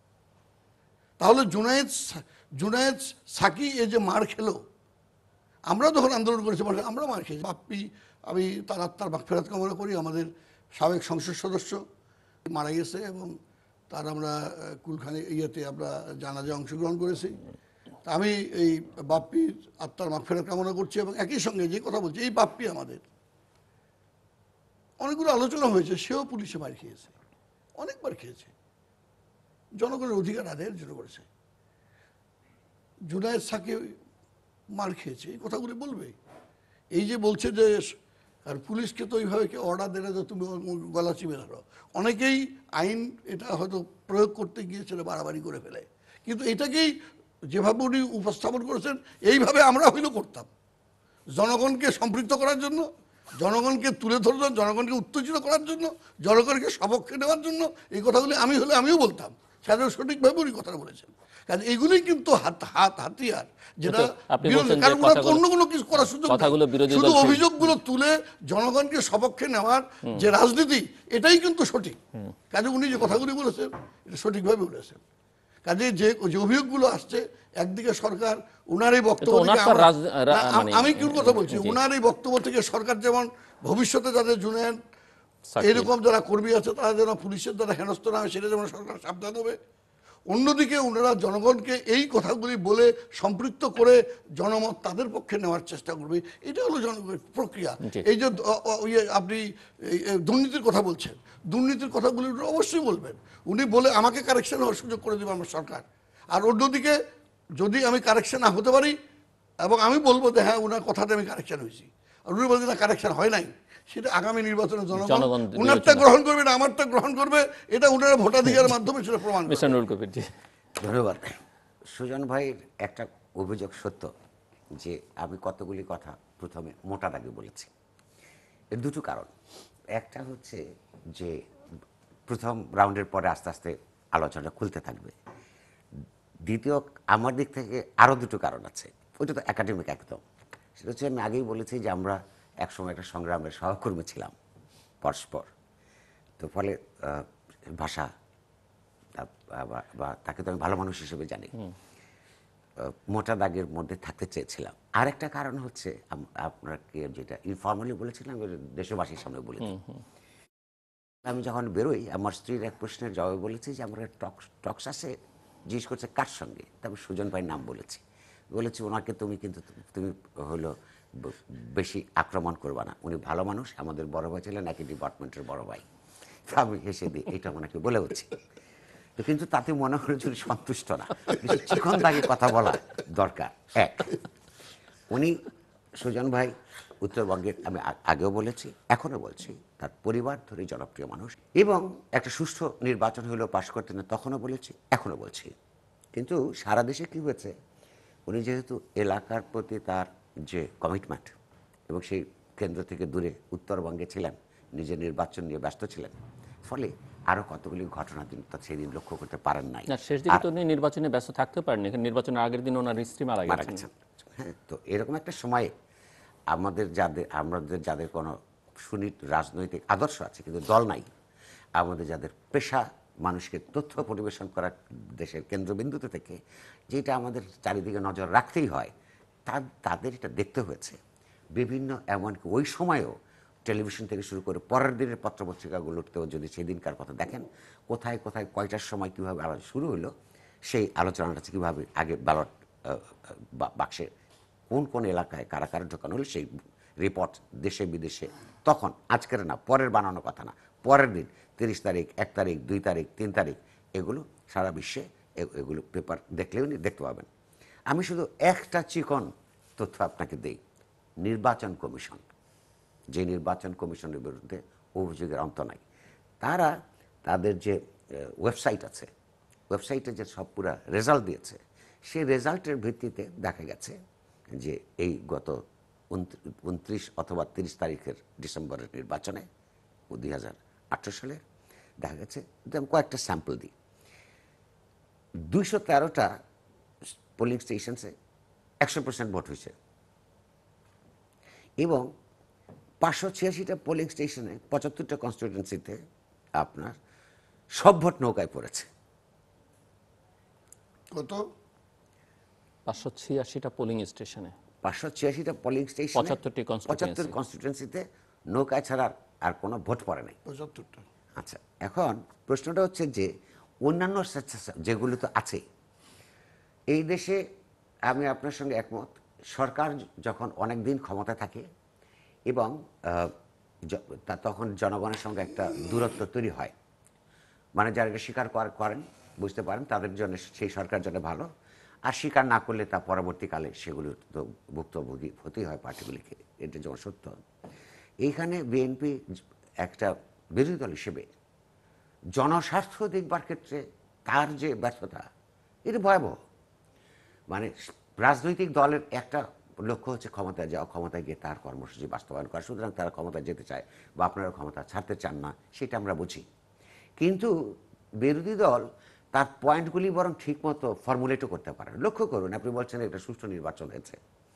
তাহলে জুনায়েদ সাকি এই যে মার খেলো, আমরা যখন আন্দোলন করেছি আমরা মার খেয়েছি। বাপ্পি, আমি তার আত্মার মাগফিরাত কামনা করি, আমাদের সাবেক সংসদ সদস্য মারা গেছে, এবং তার আমরা কুলখানি আমরা জানাজায় অংশগ্রহণ করেছি। আমি এই বাপ্পির আত্মার মাগফিরাত কামনা করছি, এবং একই সঙ্গে যে কথা বলছি, এই বাপ্পি আমাদের অনেকগুলো আলোচনা হয়েছে, সেও পুলিশে মার খেয়েছে, অনেকবার খেয়েছে, জনগণের অধিকার আদায়ের জন্য করেছে। জুনায়েদ সাকি মার খেয়েছে, এই কথাগুলি বলবে। এই যে বলছে যে আর পুলিশকে তো ওইভাবে অর্ডার দেয় না যে তুমি গলা চিপে ধরো, অনেকেই আইন এটা হয়তো প্রয়োগ করতে গিয়েছিল, বাড়াবাড়ি করে ফেলে। কিন্তু এটাকেই যেভাবে উনি উপস্থাপন করেছেন, এইভাবে আমরা হইলেও করতাম, জনগণকে সম্পৃক্ত করার জন্য, জনগণকে তুলে ধরার জন্য, জনগণকে উত্তেজিত করার জন্য, জনগণকে সপক্ষে নেওয়ার জন্য। এই কথাগুলি আমি হলে আমিও বলতাম, সেটা সঠিকভাবে উনি কথাটা বলেছেন। কারণ এগুলোই কিন্তু হাতিয়ার, যেটা আপনি বিরোধী, বলছেন যে কারণ ওরা কথাগুলো- অন্য কোনো কিছু করার সুযোগ কথাগুলো নেই, বিরোধী শুধু দল সেই- অভিযোগগুলো তুলে জনগণকে সপক্ষে নেওয়ার যে রাজনীতি, এটাই কিন্তু সঠিক। কাজে উনি যে কথাগুলি বলেছেন এটা সঠিকভাবে বলেছেন। কাজে যে যে অভিযোগগুলো আসছে, একদিকে সরকার উনার এই বক্তব্য কিন্তু ওনার থেকে তো আমরা- না, মানে আমি কি কথা বলছি, জি। উনার এই বক্তব্য থেকে সরকার যেমন ভবিষ্যতে যাদের জুনিয়র সাকিব। এরকম যারা কর্মী আছে তারা যেন পুলিশের দ্বারা হেনস্থ না হয়, সেটা যেমন সরকার সাবধান হবে। অন্যদিকে ওনারা জনগণকে এই কথাগুলি বলে সম্পৃক্ত করে জনমত তাদের পক্ষে নেওয়ার চেষ্টা করবে, এটা হলো জনগণের প্রক্রিয়া। জি। এই যে আপনি দুর্নীতির কথা বলছেন, দুর্নীতির কথাগুলি অবশ্যই বলবেন, উনি বলে আমাকে কারেকশন হওয়ার সুযোগ করে দেবে আমার সরকার। আর অন্যদিকে যদি আমি কারেকশন না হতে পারি এবং আমি বলবো যে হ্যাঁ ওনার কথাতে আমি কারেকশন হয়েছি, আর উনি বলছেন না কারেকশন হয় নাই, সেটা আগামী নির্বাচনে জনগণ জনগণ উনারটা বিবেচনা- গ্রহণ করবে না আমারটা গ্রহণ করবে, এটা উনারা ভোটাধিকারের মাধ্যমে সেটা প্রমাণ করবে। মিস্টার নুরুল কবির জি। ধন্যবাদ। সুজন ভাইয়ের একটা অভিযোগ সত্য যে আমি কতগুলি কথা প্রথমে মোটা দাগে বলেছি। এর দুটো কারণ। একটা হচ্ছে যে প্রথম রাউন্ডের পরে আস্তে আস্তে আলোচনা খুলতে থাকবে। দ্বিতীয়, আমার দিক থেকে আরও দুটো কারণ আছে, ওইটা তো একাডেমিক একদম। সেটা হচ্ছে আমি আগেই বলেছি যে আমরা একসময় একটা সংগ্রামের সহকর্মী ছিলাম পরস্পর, তো ফলে ভাষা বা তাকে তো আমি ভালো মানুষ হিসেবে জানি, মোটা দাগের মধ্যে থাকতে চেয়েছিলাম। আরেকটা কারণ হচ্ছে আপনাকে যেটা ইনফর্মালি বলেছিলাম, দেশবাসীর সামনে বলেছি। আমি যখন বেরোই আমার স্ত্রীর এক প্রশ্নের জবাবে বলেছি যে আমরা টক্স আসে, জিজ্ঞেস করছে কার সঙ্গে, তারপর সুজন ভাইয়ের নাম বলেছি, ওনাকে তুমি হলো বেশি আক্রমণ করবা না, উনি ভালো মানুষ, আমাদের বড় ভাই ছিলেন, একই ডিপার্টমেন্টের বড় ভাই। আমি হেসে দিই, এটা ওনাকে বলে হচ্ছে। কিন্তু তাতে মনে হয়েছিল সন্তুষ্ট না, কিছু চিকন দাগে কথা বলা দরকার। এক, উনি সুজন ভাই উত্তরবঙ্গের, আমি আগেও বলেছি এখনো বলছি, তার পরিবার ধরে জনপ্রিয় মানুষ, এবং একটা সুষ্ঠু নির্বাচন হলেও পাশ করতে না, তখনও বলেছি এখনো বলছি। কিন্তু সারা দেশে কি হয়েছে, উনি যেহেতু এলাকার প্রতি তার যে কমিটমেন্ট এবং সেই কেন্দ্র থেকে দূরে উত্তরবঙ্গে ছিলেন, নিজের নির্বাচন নিয়ে ব্যস্ত ছিলেন, ফলে আরো কতগুলি ঘটনা তিনি সেদিন লক্ষ্য করতে পারেন নাই। না, শেষ দিকে তো উনি নির্বাচনে ব্যস্ত থাকতে পারেন, নির্বাচনের আগের দিন ওনার স্ত্রী মারা গেছেন। হ্যাঁ, তো এরকম একটা সময়ে আমাদের যাদের কোনো রাজনৈতিক আদর্শ আছে কিন্তু দল নাই, আমাদের যাদের পেশা মানুষকে তথ্য পরিবেশন করা দেশের কেন্দ্রবিন্দুতে থেকে, যেটা আমাদের চারিদিকে নজর রাখতেই হয়, তাদের এটা দেখতে হয়েছে। বিভিন্ন এমনকি ওই সময়েও টেলিভিশন থেকে শুরু করে পরের দিনের পত্রপত্রিকাগুলোতেও যদি সেদিনকার কথা দেখেন, কোথায় কোথায় কয়টার সময় কীভাবে আলোচনা শুরু হলো, সেই আলোচনাটা কীভাবে আগে ব্যালট বাক্সে কোন কোন এলাকায় কারা কারা ঢোকানো হলো, সেই রিপোর্ট দেশে বিদেশে, তখন আজকের না, পরের বানানো কথা না, পরের দিন 30 তারিখ, 1 তারিখ, 2 তারিখ, 3 তারিখ, এগুলো সারা বিশ্বে এগুলো পেপার দেখলেও দেখতে পাবেন। আমি শুধু একটা চিকন তথ্য আপনাকে দিই। নির্বাচন কমিশন, যে নির্বাচন কমিশনের বিরুদ্ধে অভিযোগের অন্ত নাই, তারা তাদের যে ওয়েবসাইট আছে, ওয়েবসাইটে যে সব পুরা রেজাল্ট দিয়েছে, সেই রেজাল্টের ভিত্তিতে দেখা গেছে যে এই গত 29 অথবা 30 তারিখের ডিসেম্বরের নির্বাচনে 2018 সালে দেখা গেছে, আমি কয়েকটা স্যাম্পল দিই, 213টা পোলিং স্টেশনসে 100% ভোট হয়েছে, এবং 586টা পোলিং স্টেশনে 75টা কনস্টিটিউয়েন্সিতে আপনার সব ভোট নৌকায় পড়েছে। কত? 586টা পোলিং স্টেশনে, 586টা পোলিং স্টেশনে 75 কনস্টিটিউয়েন্সিতে নৌকায় ছাড়া আর কোনো ভোট পড়ে নাই। 75টা। আচ্ছা, এখন প্রশ্নটা হচ্ছে যে অন্যান্য যেগুলো তো আছে এই দেশে, আমি আপনার সঙ্গে একমত, সরকার যখন অনেক দিন ক্ষমতা থাকে এবং তখন জনগণের সঙ্গে একটা দূরত্ব তৈরি হয়, মানে যারা এটা স্বীকার করেন বুঝতে পারেন তাদের জন্য সেই সরকার জন্য ভালো, আর স্বীকার না করলে তা পরবর্তীকালে সেগুলো তো ভুক্তভোগী হতেই হয় পার্টিগুলিকে, এটা যেমন সত্য। এইখানে বিএনপি একটা বিরোধী দল হিসেবে জনস্বার্থ দেখবার ক্ষেত্রে তার যে ব্যর্থতা, এটা ভয়াবহ। মানে রাজনৈতিক দলের একটা লক্ষ্য হচ্ছে ক্ষমতায় যাওয়া, ক্ষমতায় গিয়ে তার কর্মসূচি বাস্তবায়ন করা, সুতরাং তারা ক্ষমতায় যেতে চায় বা আপনারা ক্ষমতা ছাড়তে চান না, সেটা আমরা বুঝি। কিন্তু বিরোধী দল তার পয়েন্টগুলি বরং ঠিকমতো ফর্মুলেটও করতে পারে। লক্ষ্য করুন, আপনি বলছেন একটা সুষ্ঠু নির্বাচন হয়েছে,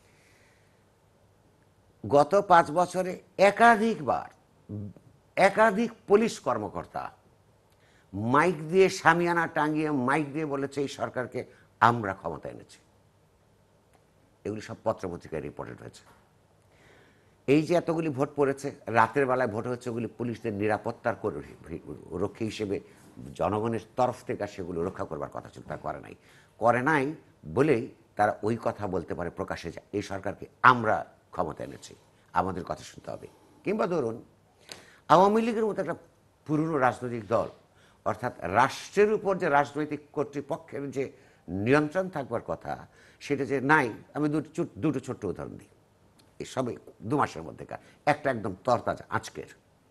গত 5 বছরে একাধিকবার একাধিক পুলিশ কর্মকর্তা মাইক দিয়ে, সামিয়ানা টাঙ্গিয়ে মাইক দিয়ে বলেছে এই সরকারকে আমরা ক্ষমতা এনেছি। এগুলি সব পত্রপত্রিকায় রিপোর্টেড হয়েছে। এই যে এতগুলি ভোট পড়েছে, রাতের বেলায় ভোট হচ্ছে, ওগুলি পুলিশদের নিরাপত্তার রক্ষী হিসেবে জনগণের তরফ থেকে সেগুলো রক্ষা করবার কথা ছিল, তা করে নাই বলেই তারা ওই কথা বলতে পারে প্রকাশ্যে যে এই সরকারকে আমরা ক্ষমতা এনেছি, আমাদের কথা শুনতে হবে। কিংবা ধরুন আওয়ামী লীগের মতো একটা পুরনো রাজনৈতিক দল, অর্থাৎ রাষ্ট্রের উপর যে রাজনৈতিক কর্তৃপক্ষের যে নিয়ন্ত্রণ থাকবার কথা সেটা যে নাই। আমি দুটো ছোট্ট উদাহরণ দিই, এই সবে 2 মাসের মধ্যেকার। একটা একদম তরতাজা আজকের।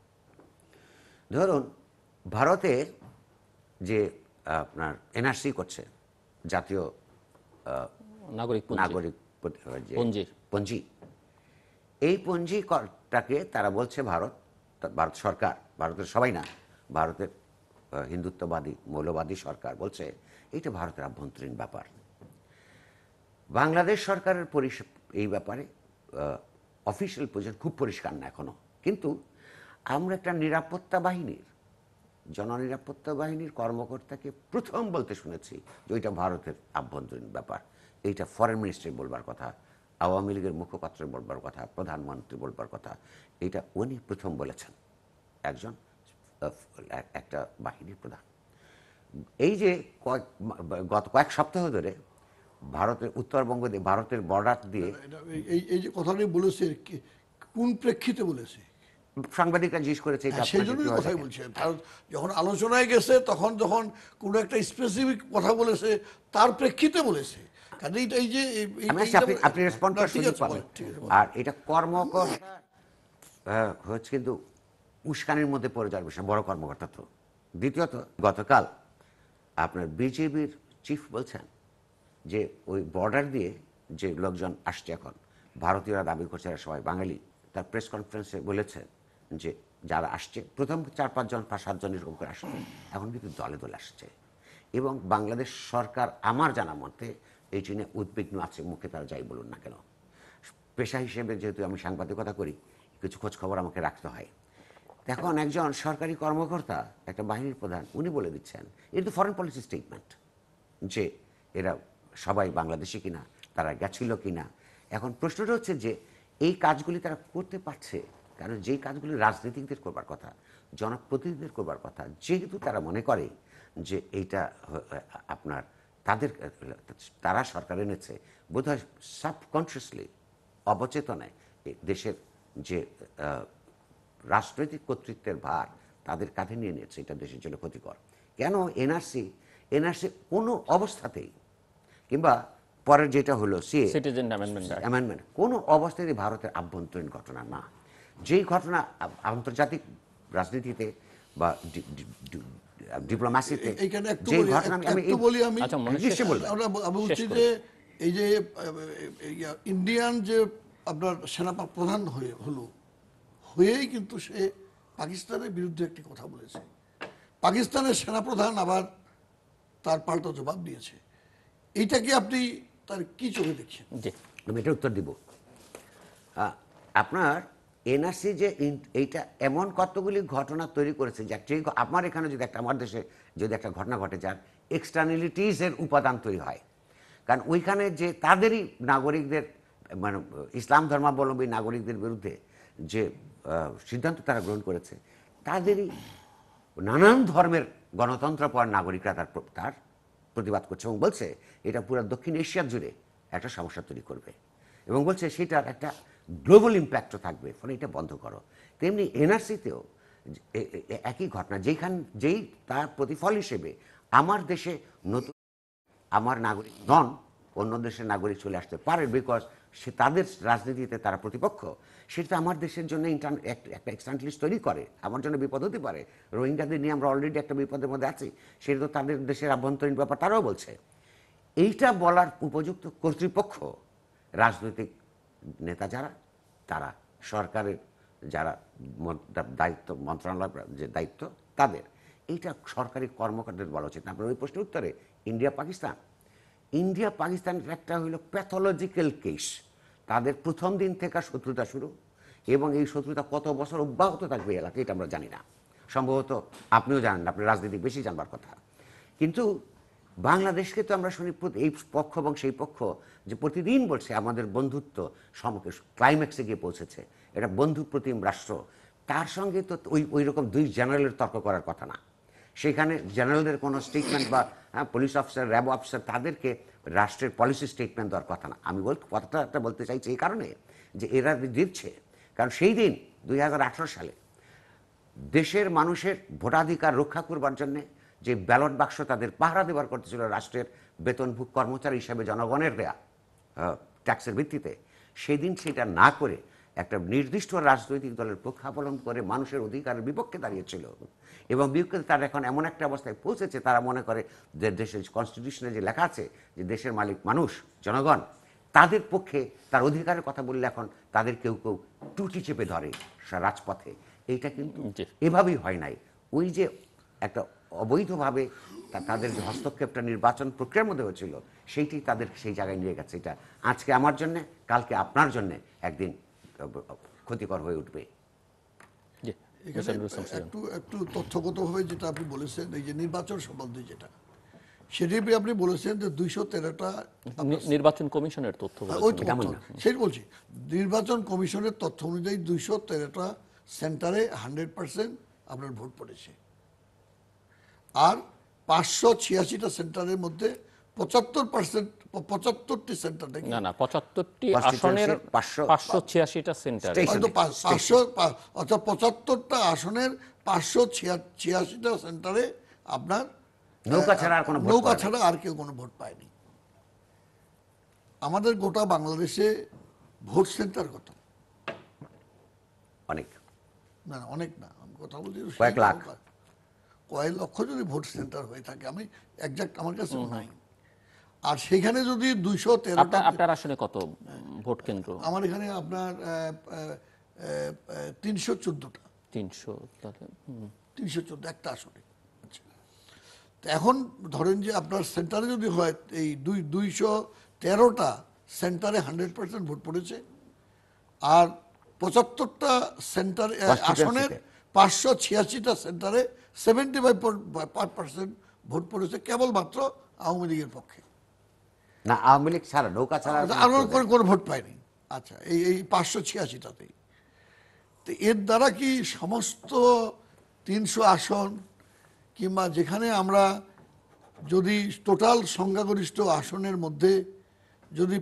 ধরুন ভারতে যে আপনার এনআরসি করছে, জাতীয় নাগরিক পঞ্জি, এই পঞ্জিটাকে তারা বলছে ভারত সরকার, ভারতের সবাই না, ভারতের হিন্দুত্ববাদী মৌলবাদী সরকার বলছে এইটা ভারতের আভ্যন্তরীণ ব্যাপার। বাংলাদেশ সরকারের এই ব্যাপারে অফিসিয়াল পজিশন খুব পরিষ্কার না এখনো, কিন্তু আমরা একটা নিরাপত্তা বাহিনীর, জননিরাপত্তা বাহিনীর কর্মকর্তাকে প্রথম বলতে শুনেছি যে ওইটা ভারতের আভ্যন্তরীণ ব্যাপার, এইটা ফরেন মিনিস্ট্রি বলবার কথা, আওয়ামী লীগের মুখপাত্র বলবার কথা, প্রধানমন্ত্রী বলবার কথা, এটা উনি প্রথম বলেছেন, একজন একটা বাহিনীর প্রধান। এই যে গত কয়েক সপ্তাহ ধরে ভারতের উত্তরবঙ্গ দিয়ে, ভারতের বর্ডার দিয়ে এই যে কথাটি বলেছে, কোন প্রেক্ষিতে বলেছে সাংবাদিকরা জিজ্ঞেস করেছে, সেই জন্যই কথাই বলছে। ভারত যখন আলোচনায় গেছে তখন যখন কোনো একটা স্পেসিফিক কথা বলেছে তার প্রেক্ষিতে বলেছে। এই যে আপনি রেসপন্ড করার সুযোগ পাবেন। আর এটা কর্মকর্তা হচ্ছে কিন্তু উস্কানির মধ্যে পড়ে যাওয়ার বিষয়, বড় কর্মকর্তা তো। দ্বিতীয়ত গতকাল আপনার বিজেপির চিফ বলছেন যে ওই বর্ডার দিয়ে যে লোকজন আসছে এখন, ভারতীয়রা দাবি করছে এরা সবাই বাঙালি। তার প্রেস কনফারেন্সে বলেছেন যে যারা আসছে প্রথম 4-5 জন 5-7 জন এরকম করে আসছে, এখন কিন্তু দলে দলে আসছে। এবং বাংলাদেশ সরকার আমার জানা মতে এই জন্য উদ্বিগ্ন আছে, মুখে তারা যাই বলুন না কেন। পেশা হিসেবে যেহেতু আমি সাংবাদিকতা করি, কিছু খোঁজ খবর আমাকে রাখতে হয়। এখন একজন সরকারি কর্মকর্তা, একটা বাহিনীর প্রধান, উনি বলে দিচ্ছেন, এটা তো ফরেন পলিসি স্টেটমেন্ট, যে এরা সবাই বাংলাদেশি কিনা, তারা গেছিল কিনা। এখন প্রশ্নটা হচ্ছে যে এই কাজগুলি তারা করতে পারছে, কারণ যেই কাজগুলি রাজনীতিকদের করবার কথা, জনপ্রতিনিধিদের করবার কথা, যেহেতু তারা মনে করে যে এইটা আপনার তারা সরকার এনেছে, বোধহয় সাবকনসিয়াসলি, অবচেতনে দেশের যে রাজনৈতিক কর্তৃত্বের ভার তাদের কাঁধে নিয়ে নিয়েছে, এটা দেশের জন্য ক্ষতিকর। কেন এনআরসি কোনো অবস্থাতেই, কিংবা পরের যেটা হলো সিটিজেন অ্যামেন্ডমেন্ট, কোনো অবস্থাতেই ভারতের আভ্যন্তরীণ ঘটনা না। যেই ঘটনা আন্তর্জাতিক রাজনীতিতে বা ডিপ্লোম্যাসিতে, যেই ঘটনা আমি বলছি যে এই যে ইন্ডিয়ান যে আপনার সেনা প্রধান হয়েই কিন্তু সে পাকিস্তানের বিরুদ্ধে একটি কথা বলেছে, পাকিস্তানের সেনাপ্রধান আবার তার পাল্টা জবাব দিয়েছে। এইটাকে আপনি তার কি চোখে দেখছেন? আমি এটা উত্তর দিব। আপনার এনআরসি যে এইটা এমন কতগুলি ঘটনা তৈরি করেছে, যে আমার এখানে যদি একটা, আমার দেশে যদি একটা ঘটনা ঘটে যার এক্সটার্নালিটিসের উপাদান তৈরি হয়, কারণ ওইখানে যে তাদেরই নাগরিকদের, মানে ইসলাম ধর্মাবলম্বী নাগরিকদের বিরুদ্ধে যে সিদ্ধান্ত তারা গ্রহণ করেছে, তাদেরই নানান ধর্মের গণতন্ত্রপর নাগরিকরা তার প্রতিবাদ করছে এবং বলছে এটা পুরো দক্ষিণ এশিয়া জুড়ে একটা সমস্যা তৈরি করবে, এবং বলছে সেটার একটা গ্লোবাল ইম্প্যাক্টও থাকবে, ফলে এটা বন্ধ করো। তেমনি এনআরসিতেও একই ঘটনা, যেই তার প্রতিফল হিসেবে আমার দেশে নতুন আমার নাগরিক নন, অন্য দেশের নাগরিক চলে আসতে পারে, বিকজ সে তাদের রাজনীতিতে তারা প্রতিপক্ষ, সেটা আমার দেশের জন্য একটা এক্সটার্নালিটি তৈরি করে, আমার জন্য বিপদ হতে পারে। রোহিঙ্গাদের নিয়ে আমরা অলরেডি একটা বিপদের মধ্যে আছি, সেটা তো তাদের দেশের আভ্যন্তরীণ ব্যাপার, তারাও বলছে। এইটা বলার উপযুক্ত কর্তৃপক্ষ রাজনৈতিক নেতা যারা, তারা সরকারের যারা দায়িত্ব, মন্ত্রণালয় যে দায়িত্ব তাদের, এইটা সরকারি কর্মকর্তাদের বলা উচিত না। আপনার ওই প্রশ্নের উত্তরে ইন্ডিয়া পাকিস্তানের একটা হইল প্যাথোলজিক্যাল কেস। তাদের প্রথম দিন থেকে শত্রুতা শুরু, এবং এই শত্রুতা কত বছর অব্যাহত থাকবে এলাকায় এটা আমরা জানি না। সম্ভবত আপনিও জানেন, আপনি রাজনীতি বেশি জানবার কথা। কিন্তু বাংলাদেশকে তো আমরা শুনি এই পক্ষ এবং সেই পক্ষ যে প্রতিদিন বলছে আমাদের বন্ধুত্ব ক্লাইম্যাক্সে গিয়ে পৌঁছেছে, এটা বন্ধু প্রতিম রাষ্ট্র। তার সঙ্গে তো ওই রকম দুই জেনারেলের তর্ক করার কথা না। সেখানে জেনারেলদের কোনো স্টেটমেন্ট বা পুলিশ অফিসার, র্যাব অফিসার, তাদেরকে রাষ্ট্রের পলিসি স্টেটমেন্ট দেওয়ার কথা না। আমি কথাটা বলতে চাইছি এই কারণে যে এরা দিচ্ছে, কারণ সেই দিন 2018 সালে দেশের মানুষের ভোটাধিকার রক্ষা করবার জন্যে যে ব্যালট বাক্স তাদের পাহারা দেবার করতেছিল রাষ্ট্রের বেতনভোগ কর্মচারী হিসেবে জনগণের দেয়া ট্যাক্সের ভিত্তিতে, সেদিন সেটা না করে একটা নির্দিষ্ট রাজনৈতিক দলের পক্ষাবলম্বন করে মানুষের অধিকারের বিপক্ষে দাঁড়িয়েছিল। এবং বিপক্ষে তারা এখন এমন একটা অবস্থায় পৌঁছেছে, তারা মনে করে যে দেশের কনস্টিটিউশনে যে লেখা আছে যে দেশের মালিক মানুষ, জনগণ, তাদের পক্ষে তার অধিকারের কথা বললে এখন তাদের কেউ কেউ টুটি চেপে ধরে রাজপথে। এইটা কিন্তু এভাবেই হয় নাই। ওই যে একটা অবৈধভাবে তাদের যে হস্তক্ষেপটা নির্বাচন প্রক্রিয়ার মধ্যে হয়েছিল, সেইটি তাদের সেই জায়গায় নিয়ে গেছে। এটা আজকে আমার জন্য, কালকে আপনার জন্য একদিন ক্ষতিকর হয়ে উঠবে। একটু তথ্যগতভাবে যেটা আপনি বলেছেন, এই যে নির্বাচন সম্বন্ধে যেটা, সেটি আপনি বলেছেন যে 213টা নির্বাচন কমিশনের তথ্য, সেই বলছি নির্বাচন কমিশনের তথ্য অনুযায়ী 213টা সেন্টারে 100% আপনার ভোট পড়েছে। আর 586টা সেন্টারের মধ্যে 75%, সেন্টার থেকে না 75টি আসনের 586টা সেন্টার, অর্থাৎ 75টা আসনের 586টা সেন্টারে আপনার নৌকা ছাড়া আর কেউ কোনো ভোট পায়নি। আমাদের গোটা বাংলাদেশে ভোট সেন্টার কত? অনেক না, অনেক না, আমি কথা বলছি কয়েক লাখ, কয়েক লক্ষ যদি ভোট সেন্টার হয়ে থাকে, আমি একজ্যাক্ট আমার কাছে নাই। আর সেখানে যদি 213টা, আপনার আসলে কত ভোট কেন্দ্র? আমার এখানে আপনার 314টা। 314 একটা আসনে। আচ্ছা, এখন ধরেন যে আপনার সেন্টারে যদি হয় এই 213টা সেন্টারে 100% ভোট পড়েছে, আর 75টা সেন্টারে আসনের 586টা সেন্টারে 75% ভোট পড়েছে কেবলমাত্র আওয়ামী লীগের পক্ষে। না, আওয়ামী লীগ ছাড়া, নৌকা ছাড়া আর কোনো ভোট পায়নি। আচ্ছা, এই 586টাতেই। তো এর দ্বারা কি সমস্ত 300 আসন, কিংবা যেখানে আমরা যদি টোটাল সংখ্যাগরিষ্ঠ আসনের মধ্যে যদি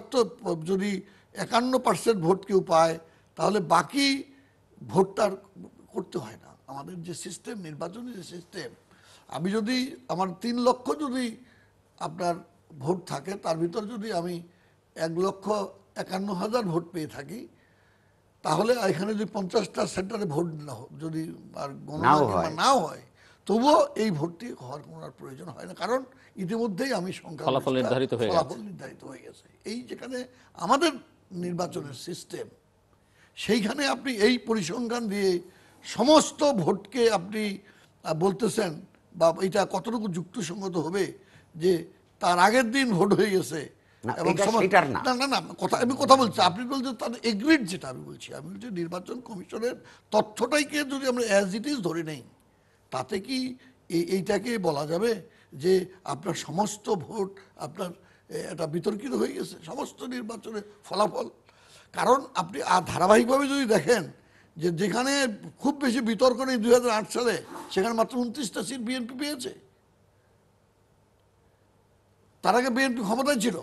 51% ভোট কেউ পায়, তাহলে বাকি ভোটটা করতে হয় না। আমাদের যে সিস্টেম, নির্বাচনী যে সিস্টেম, আমি যদি আমার 3 লক্ষ যদি আপনার ভোট থাকে, তার ভিতর যদি আমি 1,51,000 ভোট পেয়ে থাকি, তাহলে এখানে যদি 50টা সেন্টারে ভোট যদি আর গণনা নাও হয়, তবুও এই ভোটটি হওয়ার কোনো প্রয়োজন হয় না, কারণ ইতিমধ্যেই আমি সংখ্যা ফলাফল নির্ধারিত হয়ে গেছে। এই যেখানে আমাদের নির্বাচনের সিস্টেম, সেইখানে আপনি এই পরিসংখ্যান দিয়ে সমস্ত ভোটকে আপনি বলতেছেন, বা এটা কতটুকু যুক্তিসঙ্গত হবে যে তার আগের দিন ভোট হয়ে গেছে। এবং আমি কথা বলছি, আপনি বলছেন তাদের এগ্রিড, যেটা আমি বলছি নির্বাচন কমিশনের তথ্যটাইকে যদি আমরা অ্যাজ ইট ইজ ধরে নেই, তাতে কি এইটাকে বলা যাবে যে আপনার সমস্ত ভোট আপনার এটা বিতর্কিত হয়ে গেছে, সমস্ত নির্বাচনের ফলাফল? কারণ আপনি ধারাবাহিকভাবে যদি দেখেন যে যেখানে খুব বেশি বিতর্ক নেই 2008 সালে, সেখানে মাত্র 29টা সিট বিএনপি পেয়েছে। তার আগে বিএনপি ক্ষমতায় ছিল।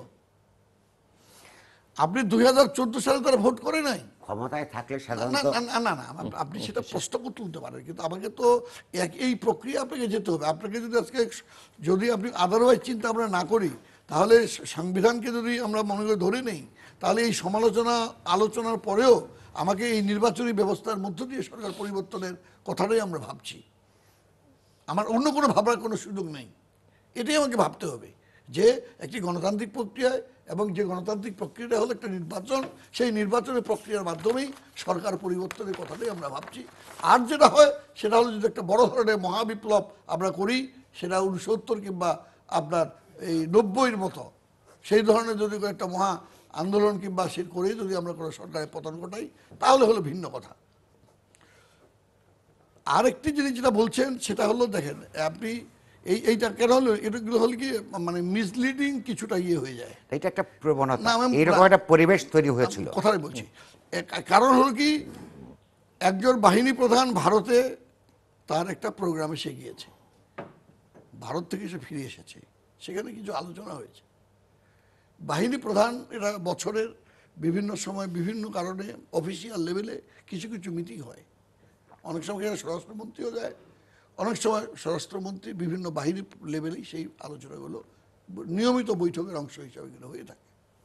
আপনি 2014 সালে তারা ভোট করে নাই। ক্ষমতায় থাকলে সাধারণত না, আপনি সেটা প্রশ্ন তুলতে পারেন, কিন্তু আমাকে তো এই প্রক্রিয়া আপনাকে যেতে হবে। আপনাকে যদি আজকে যদি আপনি আদারওয়াইজ চিন্তা আমরা না করি, তাহলে সংবিধানকে যদি আমরা মনে করে ধরে নেই, তাহলে এই আলোচনার পরেও আমাকে এই নির্বাচনী ব্যবস্থার মধ্য দিয়ে সরকার পরিবর্তনের কথাটাই আমরা ভাবছি। আমার অন্য কোনো ভাবার কোনো সুযোগ নেই। এটাই আমাকে ভাবতে হবে যে একটি গণতান্ত্রিক প্রক্রিয়ায় এবং যে গণতান্ত্রিক প্রক্রিয়াটা হলো একটা নির্বাচন, সেই নির্বাচনের প্রক্রিয়ার মাধ্যমেই সরকার পরিবর্তনের কথাটাই আমরা ভাবছি। আর যেটা হয় সেটা হলো যদি একটা বড় ধরনের মহাবিপ্লব আমরা করি, সেটা 69 কিংবা আপনার এই 90-এর মতো সেই ধরনের যদি একটা মহা আন্দোলন কিংবা সে করেই যদি আমরা কোনো সরকারের পতন ঘটাই, তাহলে হলো ভিন্ন কথা। আরেকটি জিনিস যেটা বলছেন সেটা হলো, দেখেন আপনি এইটা কেন হলো, এটাগুলো হলো কি মানে মিসলিডিং কিছুটা হয়ে যায়। এটা একটা প্রবণতা, না, এরকম একটা পরিবেশ তৈরি হয়েছিল। কথাই বলছি, কারণ হলো কি একজন বাহিনী প্রধান ভারতে তার একটা প্রোগ্রামে সে গিয়েছে, ভারত থেকে সে ফিরে এসেছে, সেখানে কিছু আলোচনা হয়েছে। বাহিনী প্রধান এরা বছরের বিভিন্ন সময় বিভিন্ন কারণে অফিসিয়াল লেভেলে কিছু কিছু মিটিং হয়, অনেক সময় এখানে স্বরাষ্ট্রমন্ত্রীও যায়, অনেক সময় স্বরাষ্ট্রমন্ত্রী বিভিন্ন বাহিনী লেভেলেই সেই আলোচনাগুলো নিয়মিত বৈঠকের অংশ হিসাবে এগুলো হয়ে থাকে।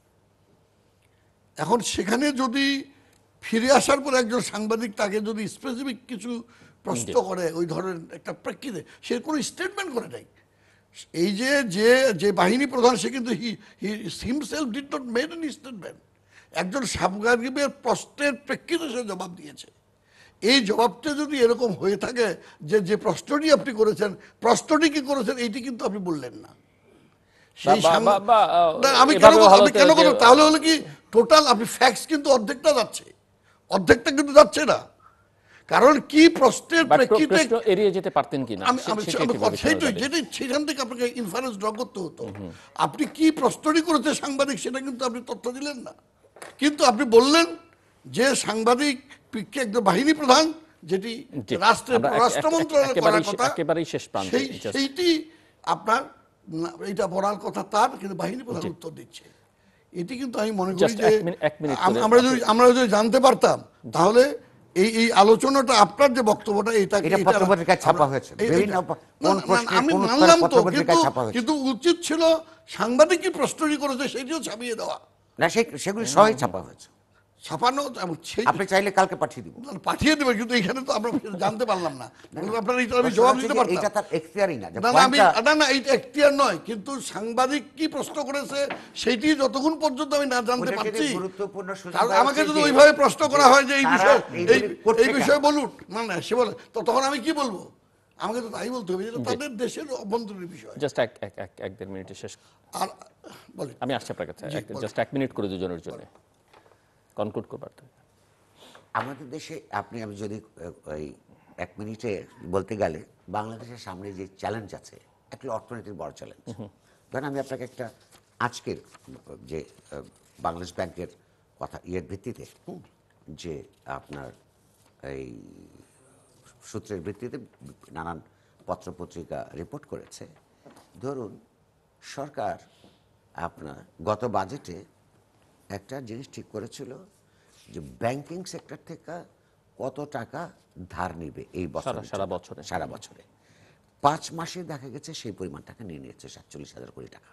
এখন সেখানে যদি ফিরে আসার পর একজন সাংবাদিক তাকে যদি স্পেসিফিক কিছু প্রশ্ন করে ওই ধরনের একটা প্রেক্ষিতে, সে কোনো স্টেটমেন্ট করে নাই। এই যে যে যে বাহিনী প্রধান সে কিন্তু himself did not made any statement, একজন সাংবাদিকের প্রশ্নের প্রেক্ষিতে সে জবাব দিয়েছে। এই জবাবটা যদি এরকম হয়ে থাকে যে যে প্রশ্নটি আপনি করেছেন, প্রশ্নটি কি করেছেন এইটি কিন্তু আপনি বললেন না, সেই আমি কেন করবো, তাহলে হলো কি টোটাল আপনি ফ্যাক্টস কিন্তু অর্ধেকটা যাচ্ছে, অর্ধেকটা কিন্তু যাচ্ছে না। কারণ কি প্রশ্নের প্রেক্ষিতে এড়িয়ে যেতে পারতেন কিনা, যেটা সেখান থেকে আপনাকে ইনফারেন্স ড্র করতে হতো। আপনি কি প্রশ্নটি করেছে সাংবাদিক সেটা কিন্তু আপনি তথ্য দিলেন না, কিন্তু আপনি বললেন যে সাংবাদিক একজন বাহিনী প্রধান, যেটি রাষ্ট্রের পররাষ্ট্র মন্ত্রণালয়ের করার কথা, সেইটি আপনার এইটা বলার কথা তার, কিন্তু বাহিনী প্রধান উত্তর দিচ্ছে। এটি কিন্তু আমি মনে করি যে আমরা যদি জানতে পারতাম তাহলে এই আলোচনাটা আপনার যে বক্তব্যটা ছাপা হয়েছে, আমি মানলাম তো, কিন্তু উচিত ছিল সাংবাদিক কি প্রশ্নটি করেছে সেটিও ছাপিয়ে দেওয়া। না, সেগুলি সবাই ছাপা হয়েছে, ছাপানো। আপনি চাইলে কালকে পাঠিয়ে দিব, পাঠিয়ে দেবে, কিন্তু এখানে তো আমরা জানতে পারলাম না। আপনার আমি জবাব দিতে পারতাম, এটা তার এখতিয়ারই না। না এইটা এখতিয়ার নয়, কিন্তু সাংবাদিক কি প্রশ্ন করেছে সেটি যতক্ষণ পর্যন্ত আমি না জানতে পারছি, আমাকে যদি ওইভাবে প্রশ্ন করা হয় যে এই বিষয়ে বলুন, মানে সে বলে তো তখন আমি কি বলবো, আমাকে তো তাই বলতে হবে, যেটা তাদের দেশের অভ্যন্তরীণ বিষয়। জাস্ট এক দেড় মিনিটে শেষ। আর বলেন, আমি আসছি আপনার কাছে, জাস্ট 1 মিনিট করে দুজনের জন্য কনক্লুড করবার। আমাদের দেশে আমি যদি ওই 1 মিনিটে বলতে গেলে, বাংলাদেশের সামনে যে চ্যালেঞ্জ আছে, একটা অর্থনীতির বড় চ্যালেঞ্জ। ধরেন আমি আপনাকে একটা আজকের যে বাংলাদেশ ব্যাংকের কথা ভিত্তিতে, যে আপনার এই সূত্রের ভিত্তিতে নানান পত্রপত্রিকা রিপোর্ট করেছে। ধরুন সরকার আপনার গত বাজেটে একটা জিনিস ঠিক করেছিল যে ব্যাংকিং সেক্টর থেকে কত টাকা ধার নিবে এই বছর, সারা বছরে 5 মাসে দেখা গেছে সেই পরিমাণ টাকা নিয়ে নিয়েছে 47,000 কোটি টাকা।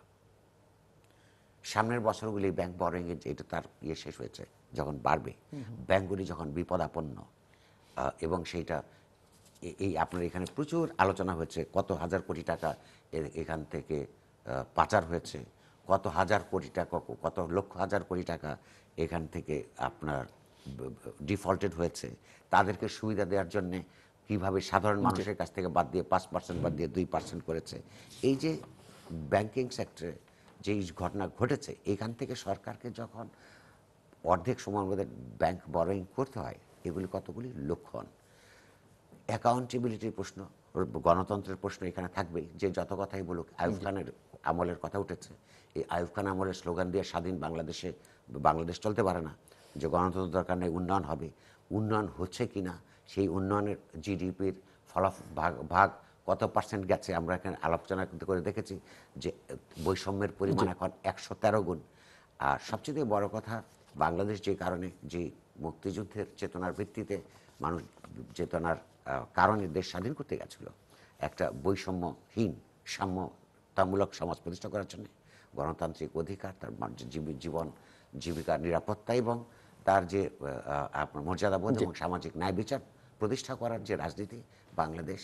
সামনের বছরগুলি ব্যাংক বরোয়িং এর এটা তার শেষ হয়েছে, যখন বাড়বে ব্যাংকগুলি যখন বিপদাপন্ন, এবং সেইটা আপনার এখানে প্রচুর আলোচনা হয়েছে, কত হাজার কোটি টাকা এখান থেকে পাচার হয়েছে, কত হাজার কোটি টাকা, কত লক্ষ হাজার কোটি টাকা এখান থেকে আপনার ডিফল্টেড হয়েছে। তাদেরকে সুবিধা দেওয়ার জন্য কিভাবে সাধারণ মানুষের কাছ থেকে বাদ দিয়ে 5% বাদ দিয়ে 2% করেছে। এই যে ব্যাংকিং সেক্টরে যে ঘটনা ঘটেছে, এখান থেকে সরকারকে যখন অর্ধেক সময়ের মধ্যে ব্যাংক বরোয়িং করতে হয়, এগুলি কতগুলি লক্ষণ। অ্যাকাউন্টেবিলিটির প্রশ্ন, গণতন্ত্রের প্রশ্ন এখানে থাকবেই। যে যত কথাই বলুক, আইয়ুব খানের আমলের কথা উঠেছে, এই আইয়ুব খান আমলের স্লোগান দিয়ে স্বাধীন বাংলাদেশ চলতে পারে না, যে গণতন্ত্র দরকার নেই, উন্নয়ন হবে। উন্নয়ন হচ্ছে কিনা, সেই উন্নয়নের জিডিপির ভাগ কত % গেছে, আমরা এখানে আলোচনা করে দেখেছি যে বৈষম্যের পরিমাণ এখন 113 গুণ। আর সবচেয়ে বড় কথা, বাংলাদেশ যে কারণে, যে মুক্তিযুদ্ধের চেতনার ভিত্তিতে মানুষ চেতনার কারণে দেশ স্বাধীন করতে গেছিল, একটা বৈষম্যহীন সাম্যতামূলক সমাজ প্রতিষ্ঠা করার জন্য গণতান্ত্রিক অধিকার, তার জীবন জীবিকার নিরাপত্তা এবং তার যে আপনার মর্যাদাবোধ এবং সামাজিক ন্যায় বিচার প্রতিষ্ঠা করার যে রাজনীতি, বাংলাদেশ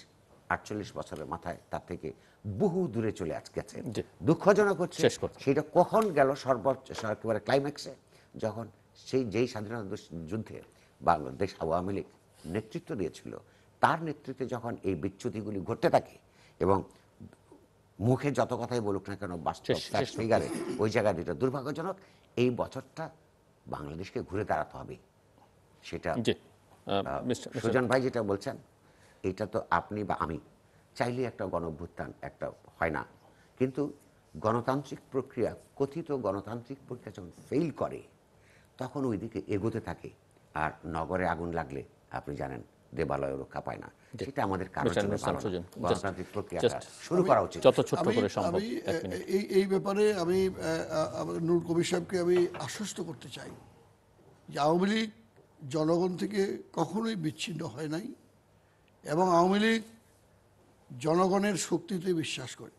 48 বছরের মাথায় তার থেকে বহু দূরে চলে গেছে। জি। দুঃখজনক হচ্ছে শেষ করতে। সেটা কখন গেল সর্বোচ্চ একেবারে ক্লাইম্যাক্সে, যখন যেই স্বাধীনতা যুদ্ধে বাংলাদেশ আওয়ামী লীগ নেতৃত্ব দিয়েছিল, তার নেতৃত্বে যখন এই বিচ্যুতিগুলি ঘটতে থাকে এবং মুখে যত কথাই বলুক না কেন বাস্তব ফিগারে ওই জায়গায় যেটা দুর্ভাগ্যজনক, এই বছরটা বাংলাদেশকে ঘুরে দাঁড়াতে হবে। সেটা সুজন ভাই যেটা বলছেন, এটা তো আপনি বা আমি চাইলে একটা গণঅভ্যুত্থান একটা হয় না, কিন্তু গণতান্ত্রিক প্রক্রিয়া, কথিত গণতান্ত্রিক প্রক্রিয়া যখন ফেইল করে তখন ওই দিকে এগোতে থাকে। আর নগরে আগুন লাগলে আপনি জানেন দেবালয় রক্ষা পায় না। সেটা আমাদের কারণ গণতান্ত্রিক প্রক্রিয়াটা শুরু করা উচিত। যত ছোট করে সম্ভব। এই ব্যাপারে আমি নুরুল কবির সাহেবকে আমি আশ্বস্ত করতে চাই যে আওয়ামী লীগ জনগণ থেকে কখনোই বিচ্ছিন্ন হয় নাই এবং আওয়ামী লীগ জনগণের শক্তিতে বিশ্বাস করে।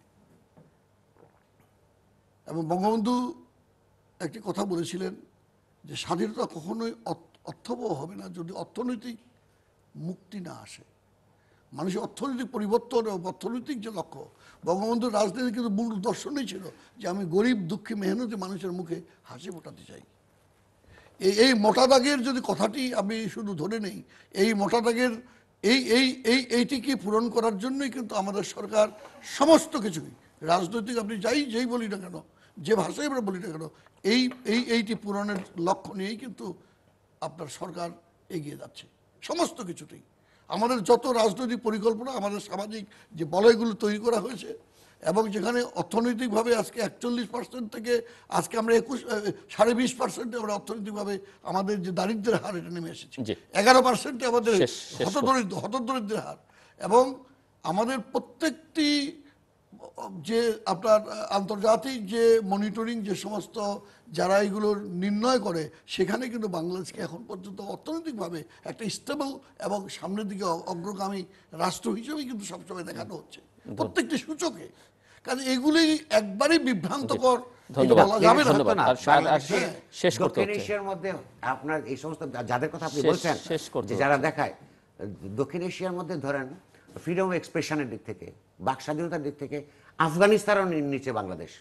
এবং বঙ্গবন্ধু একটি কথা বলেছিলেন যে স্বাধীনতা কখনোই অর্থবহ হবে না যদি অর্থনৈতিক মুক্তি না আসে। মানুষের অর্থনৈতিক পরিবর্তন এবং অর্থনৈতিক যে লক্ষ্য, বঙ্গবন্ধুর রাজনীতি কিন্তু মূল দর্শনই ছিল যে আমি গরিব দুঃখী মেহনতি মানুষের মুখে হাসি ফোটাতে চাই। এই মোটা দাগের যদি কথাটি আমি শুধু ধরে নেই, এই মোটা দাগের এইটিকে পূরণ করার জন্যই কিন্তু আমাদের সরকার সমস্ত কিছুই রাজনৈতিক আপনি যেই বলি না কেন, যে ভাষায় আমরা বলি না কেন, এইটি পূরণের লক্ষ্য নিয়েই কিন্তু আপনার সরকার এগিয়ে যাচ্ছে সমস্ত কিছুতেই। আমাদের যত রাজনৈতিক পরিকল্পনা, আমাদের সামাজিক যে বলয়গুলো তৈরি করা হয়েছে এবং যেখানে অর্থনৈতিকভাবে আজকে 41% থেকে আজকে আমরা 20.5% আমরা অর্থনৈতিকভাবে আমাদের যে দারিদ্র্যের হার এটা নেমে এসেছে, 11% আমাদের হতদরিদ্রের হার। এবং আমাদের প্রত্যেকটি যে আপনার আন্তর্জাতিক যে মনিটরিং যে সমস্ত যারা এগুলোর নির্ণয় করে, সেখানে কিন্তু বাংলাদেশকে এখন পর্যন্ত অর্থনৈতিকভাবে একটা স্টেবল এবং সামনের দিকে অগ্রগামী রাষ্ট্র হিসেবে কিন্তু সবসময় দেখানো হচ্ছে প্রত্যেকটি সূচকে। কারণ এগুলি একবারই বিভ্রান্তকর বলা যাবে না। দক্ষিণ এশিয়ার মধ্যে আপনার এই সমস্ত যাদের কথা আপনি বলছেন যে যারা দেখায়, দক্ষিণ এশিয়ার মধ্যে ধরেন ফ্রিডম অফ এক্সপ্রেশনের দিক থেকে, বাক স্বাধীনতার দিক থেকে আফগানিস্তানও নিচে বাংলাদেশ।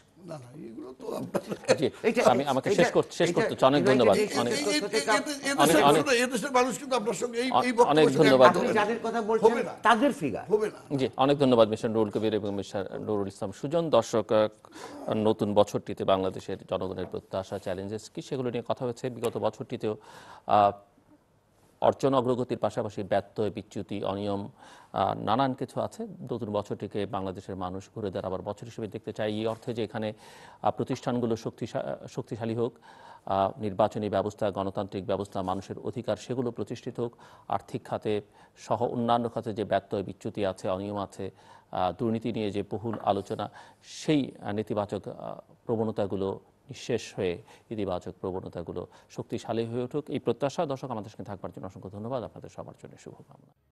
আমাকে শেষ করতে অনেক ধন্যবাদ। অনেক ধন্যবাদ যাদের কথা বলছেন তাদের ফিগার। জি, অনেক ধন্যবাদ মিস্টার নুরুল কবির এবং মিস্টার নুরুল ইসলাম সুজন। দর্শক, নতুন বছরটিতে বাংলাদেশের জনগণের প্রত্যাশা, চ্যালেঞ্জেস কি, সেগুলো নিয়ে কথা হচ্ছে। বিগত বছরটিতেও অর্জন অগ্রগতির পাশাপাশি ব্যত্যয়, বিচ্যুতি, অনিয়ম নানান কিছু আছে। নতুন বছরটিকে বাংলাদেশের মানুষ ঘুরে দাঁড়াবার বছর হিসেবে দেখতে চাই, এই অর্থে যে এখানে প্রতিষ্ঠানগুলো শক্তিশালী হোক, নির্বাচনী ব্যবস্থা, গণতান্ত্রিক ব্যবস্থা, মানুষের অধিকার সেগুলো প্রতিষ্ঠিত হোক, আর্থিক খাতে সহ অন্যান্য খাতে যে ব্যত্যয়, বিচ্যুতি আছে, অনিয়ম আছে, দুর্নীতি নিয়ে যে বহুল আলোচনা, সেই নেতিবাচক প্রবণতাগুলো নিঃশেষ হয়ে ইতিবাচক প্রবণতাগুলো শক্তিশালী হয়ে উঠুক, এই প্রত্যাশা। দর্শক, আমাদের সঙ্গে থাকবার জন্য অসংখ্য ধন্যবাদ। আপনাদের সবার জন্য শুভকামনা।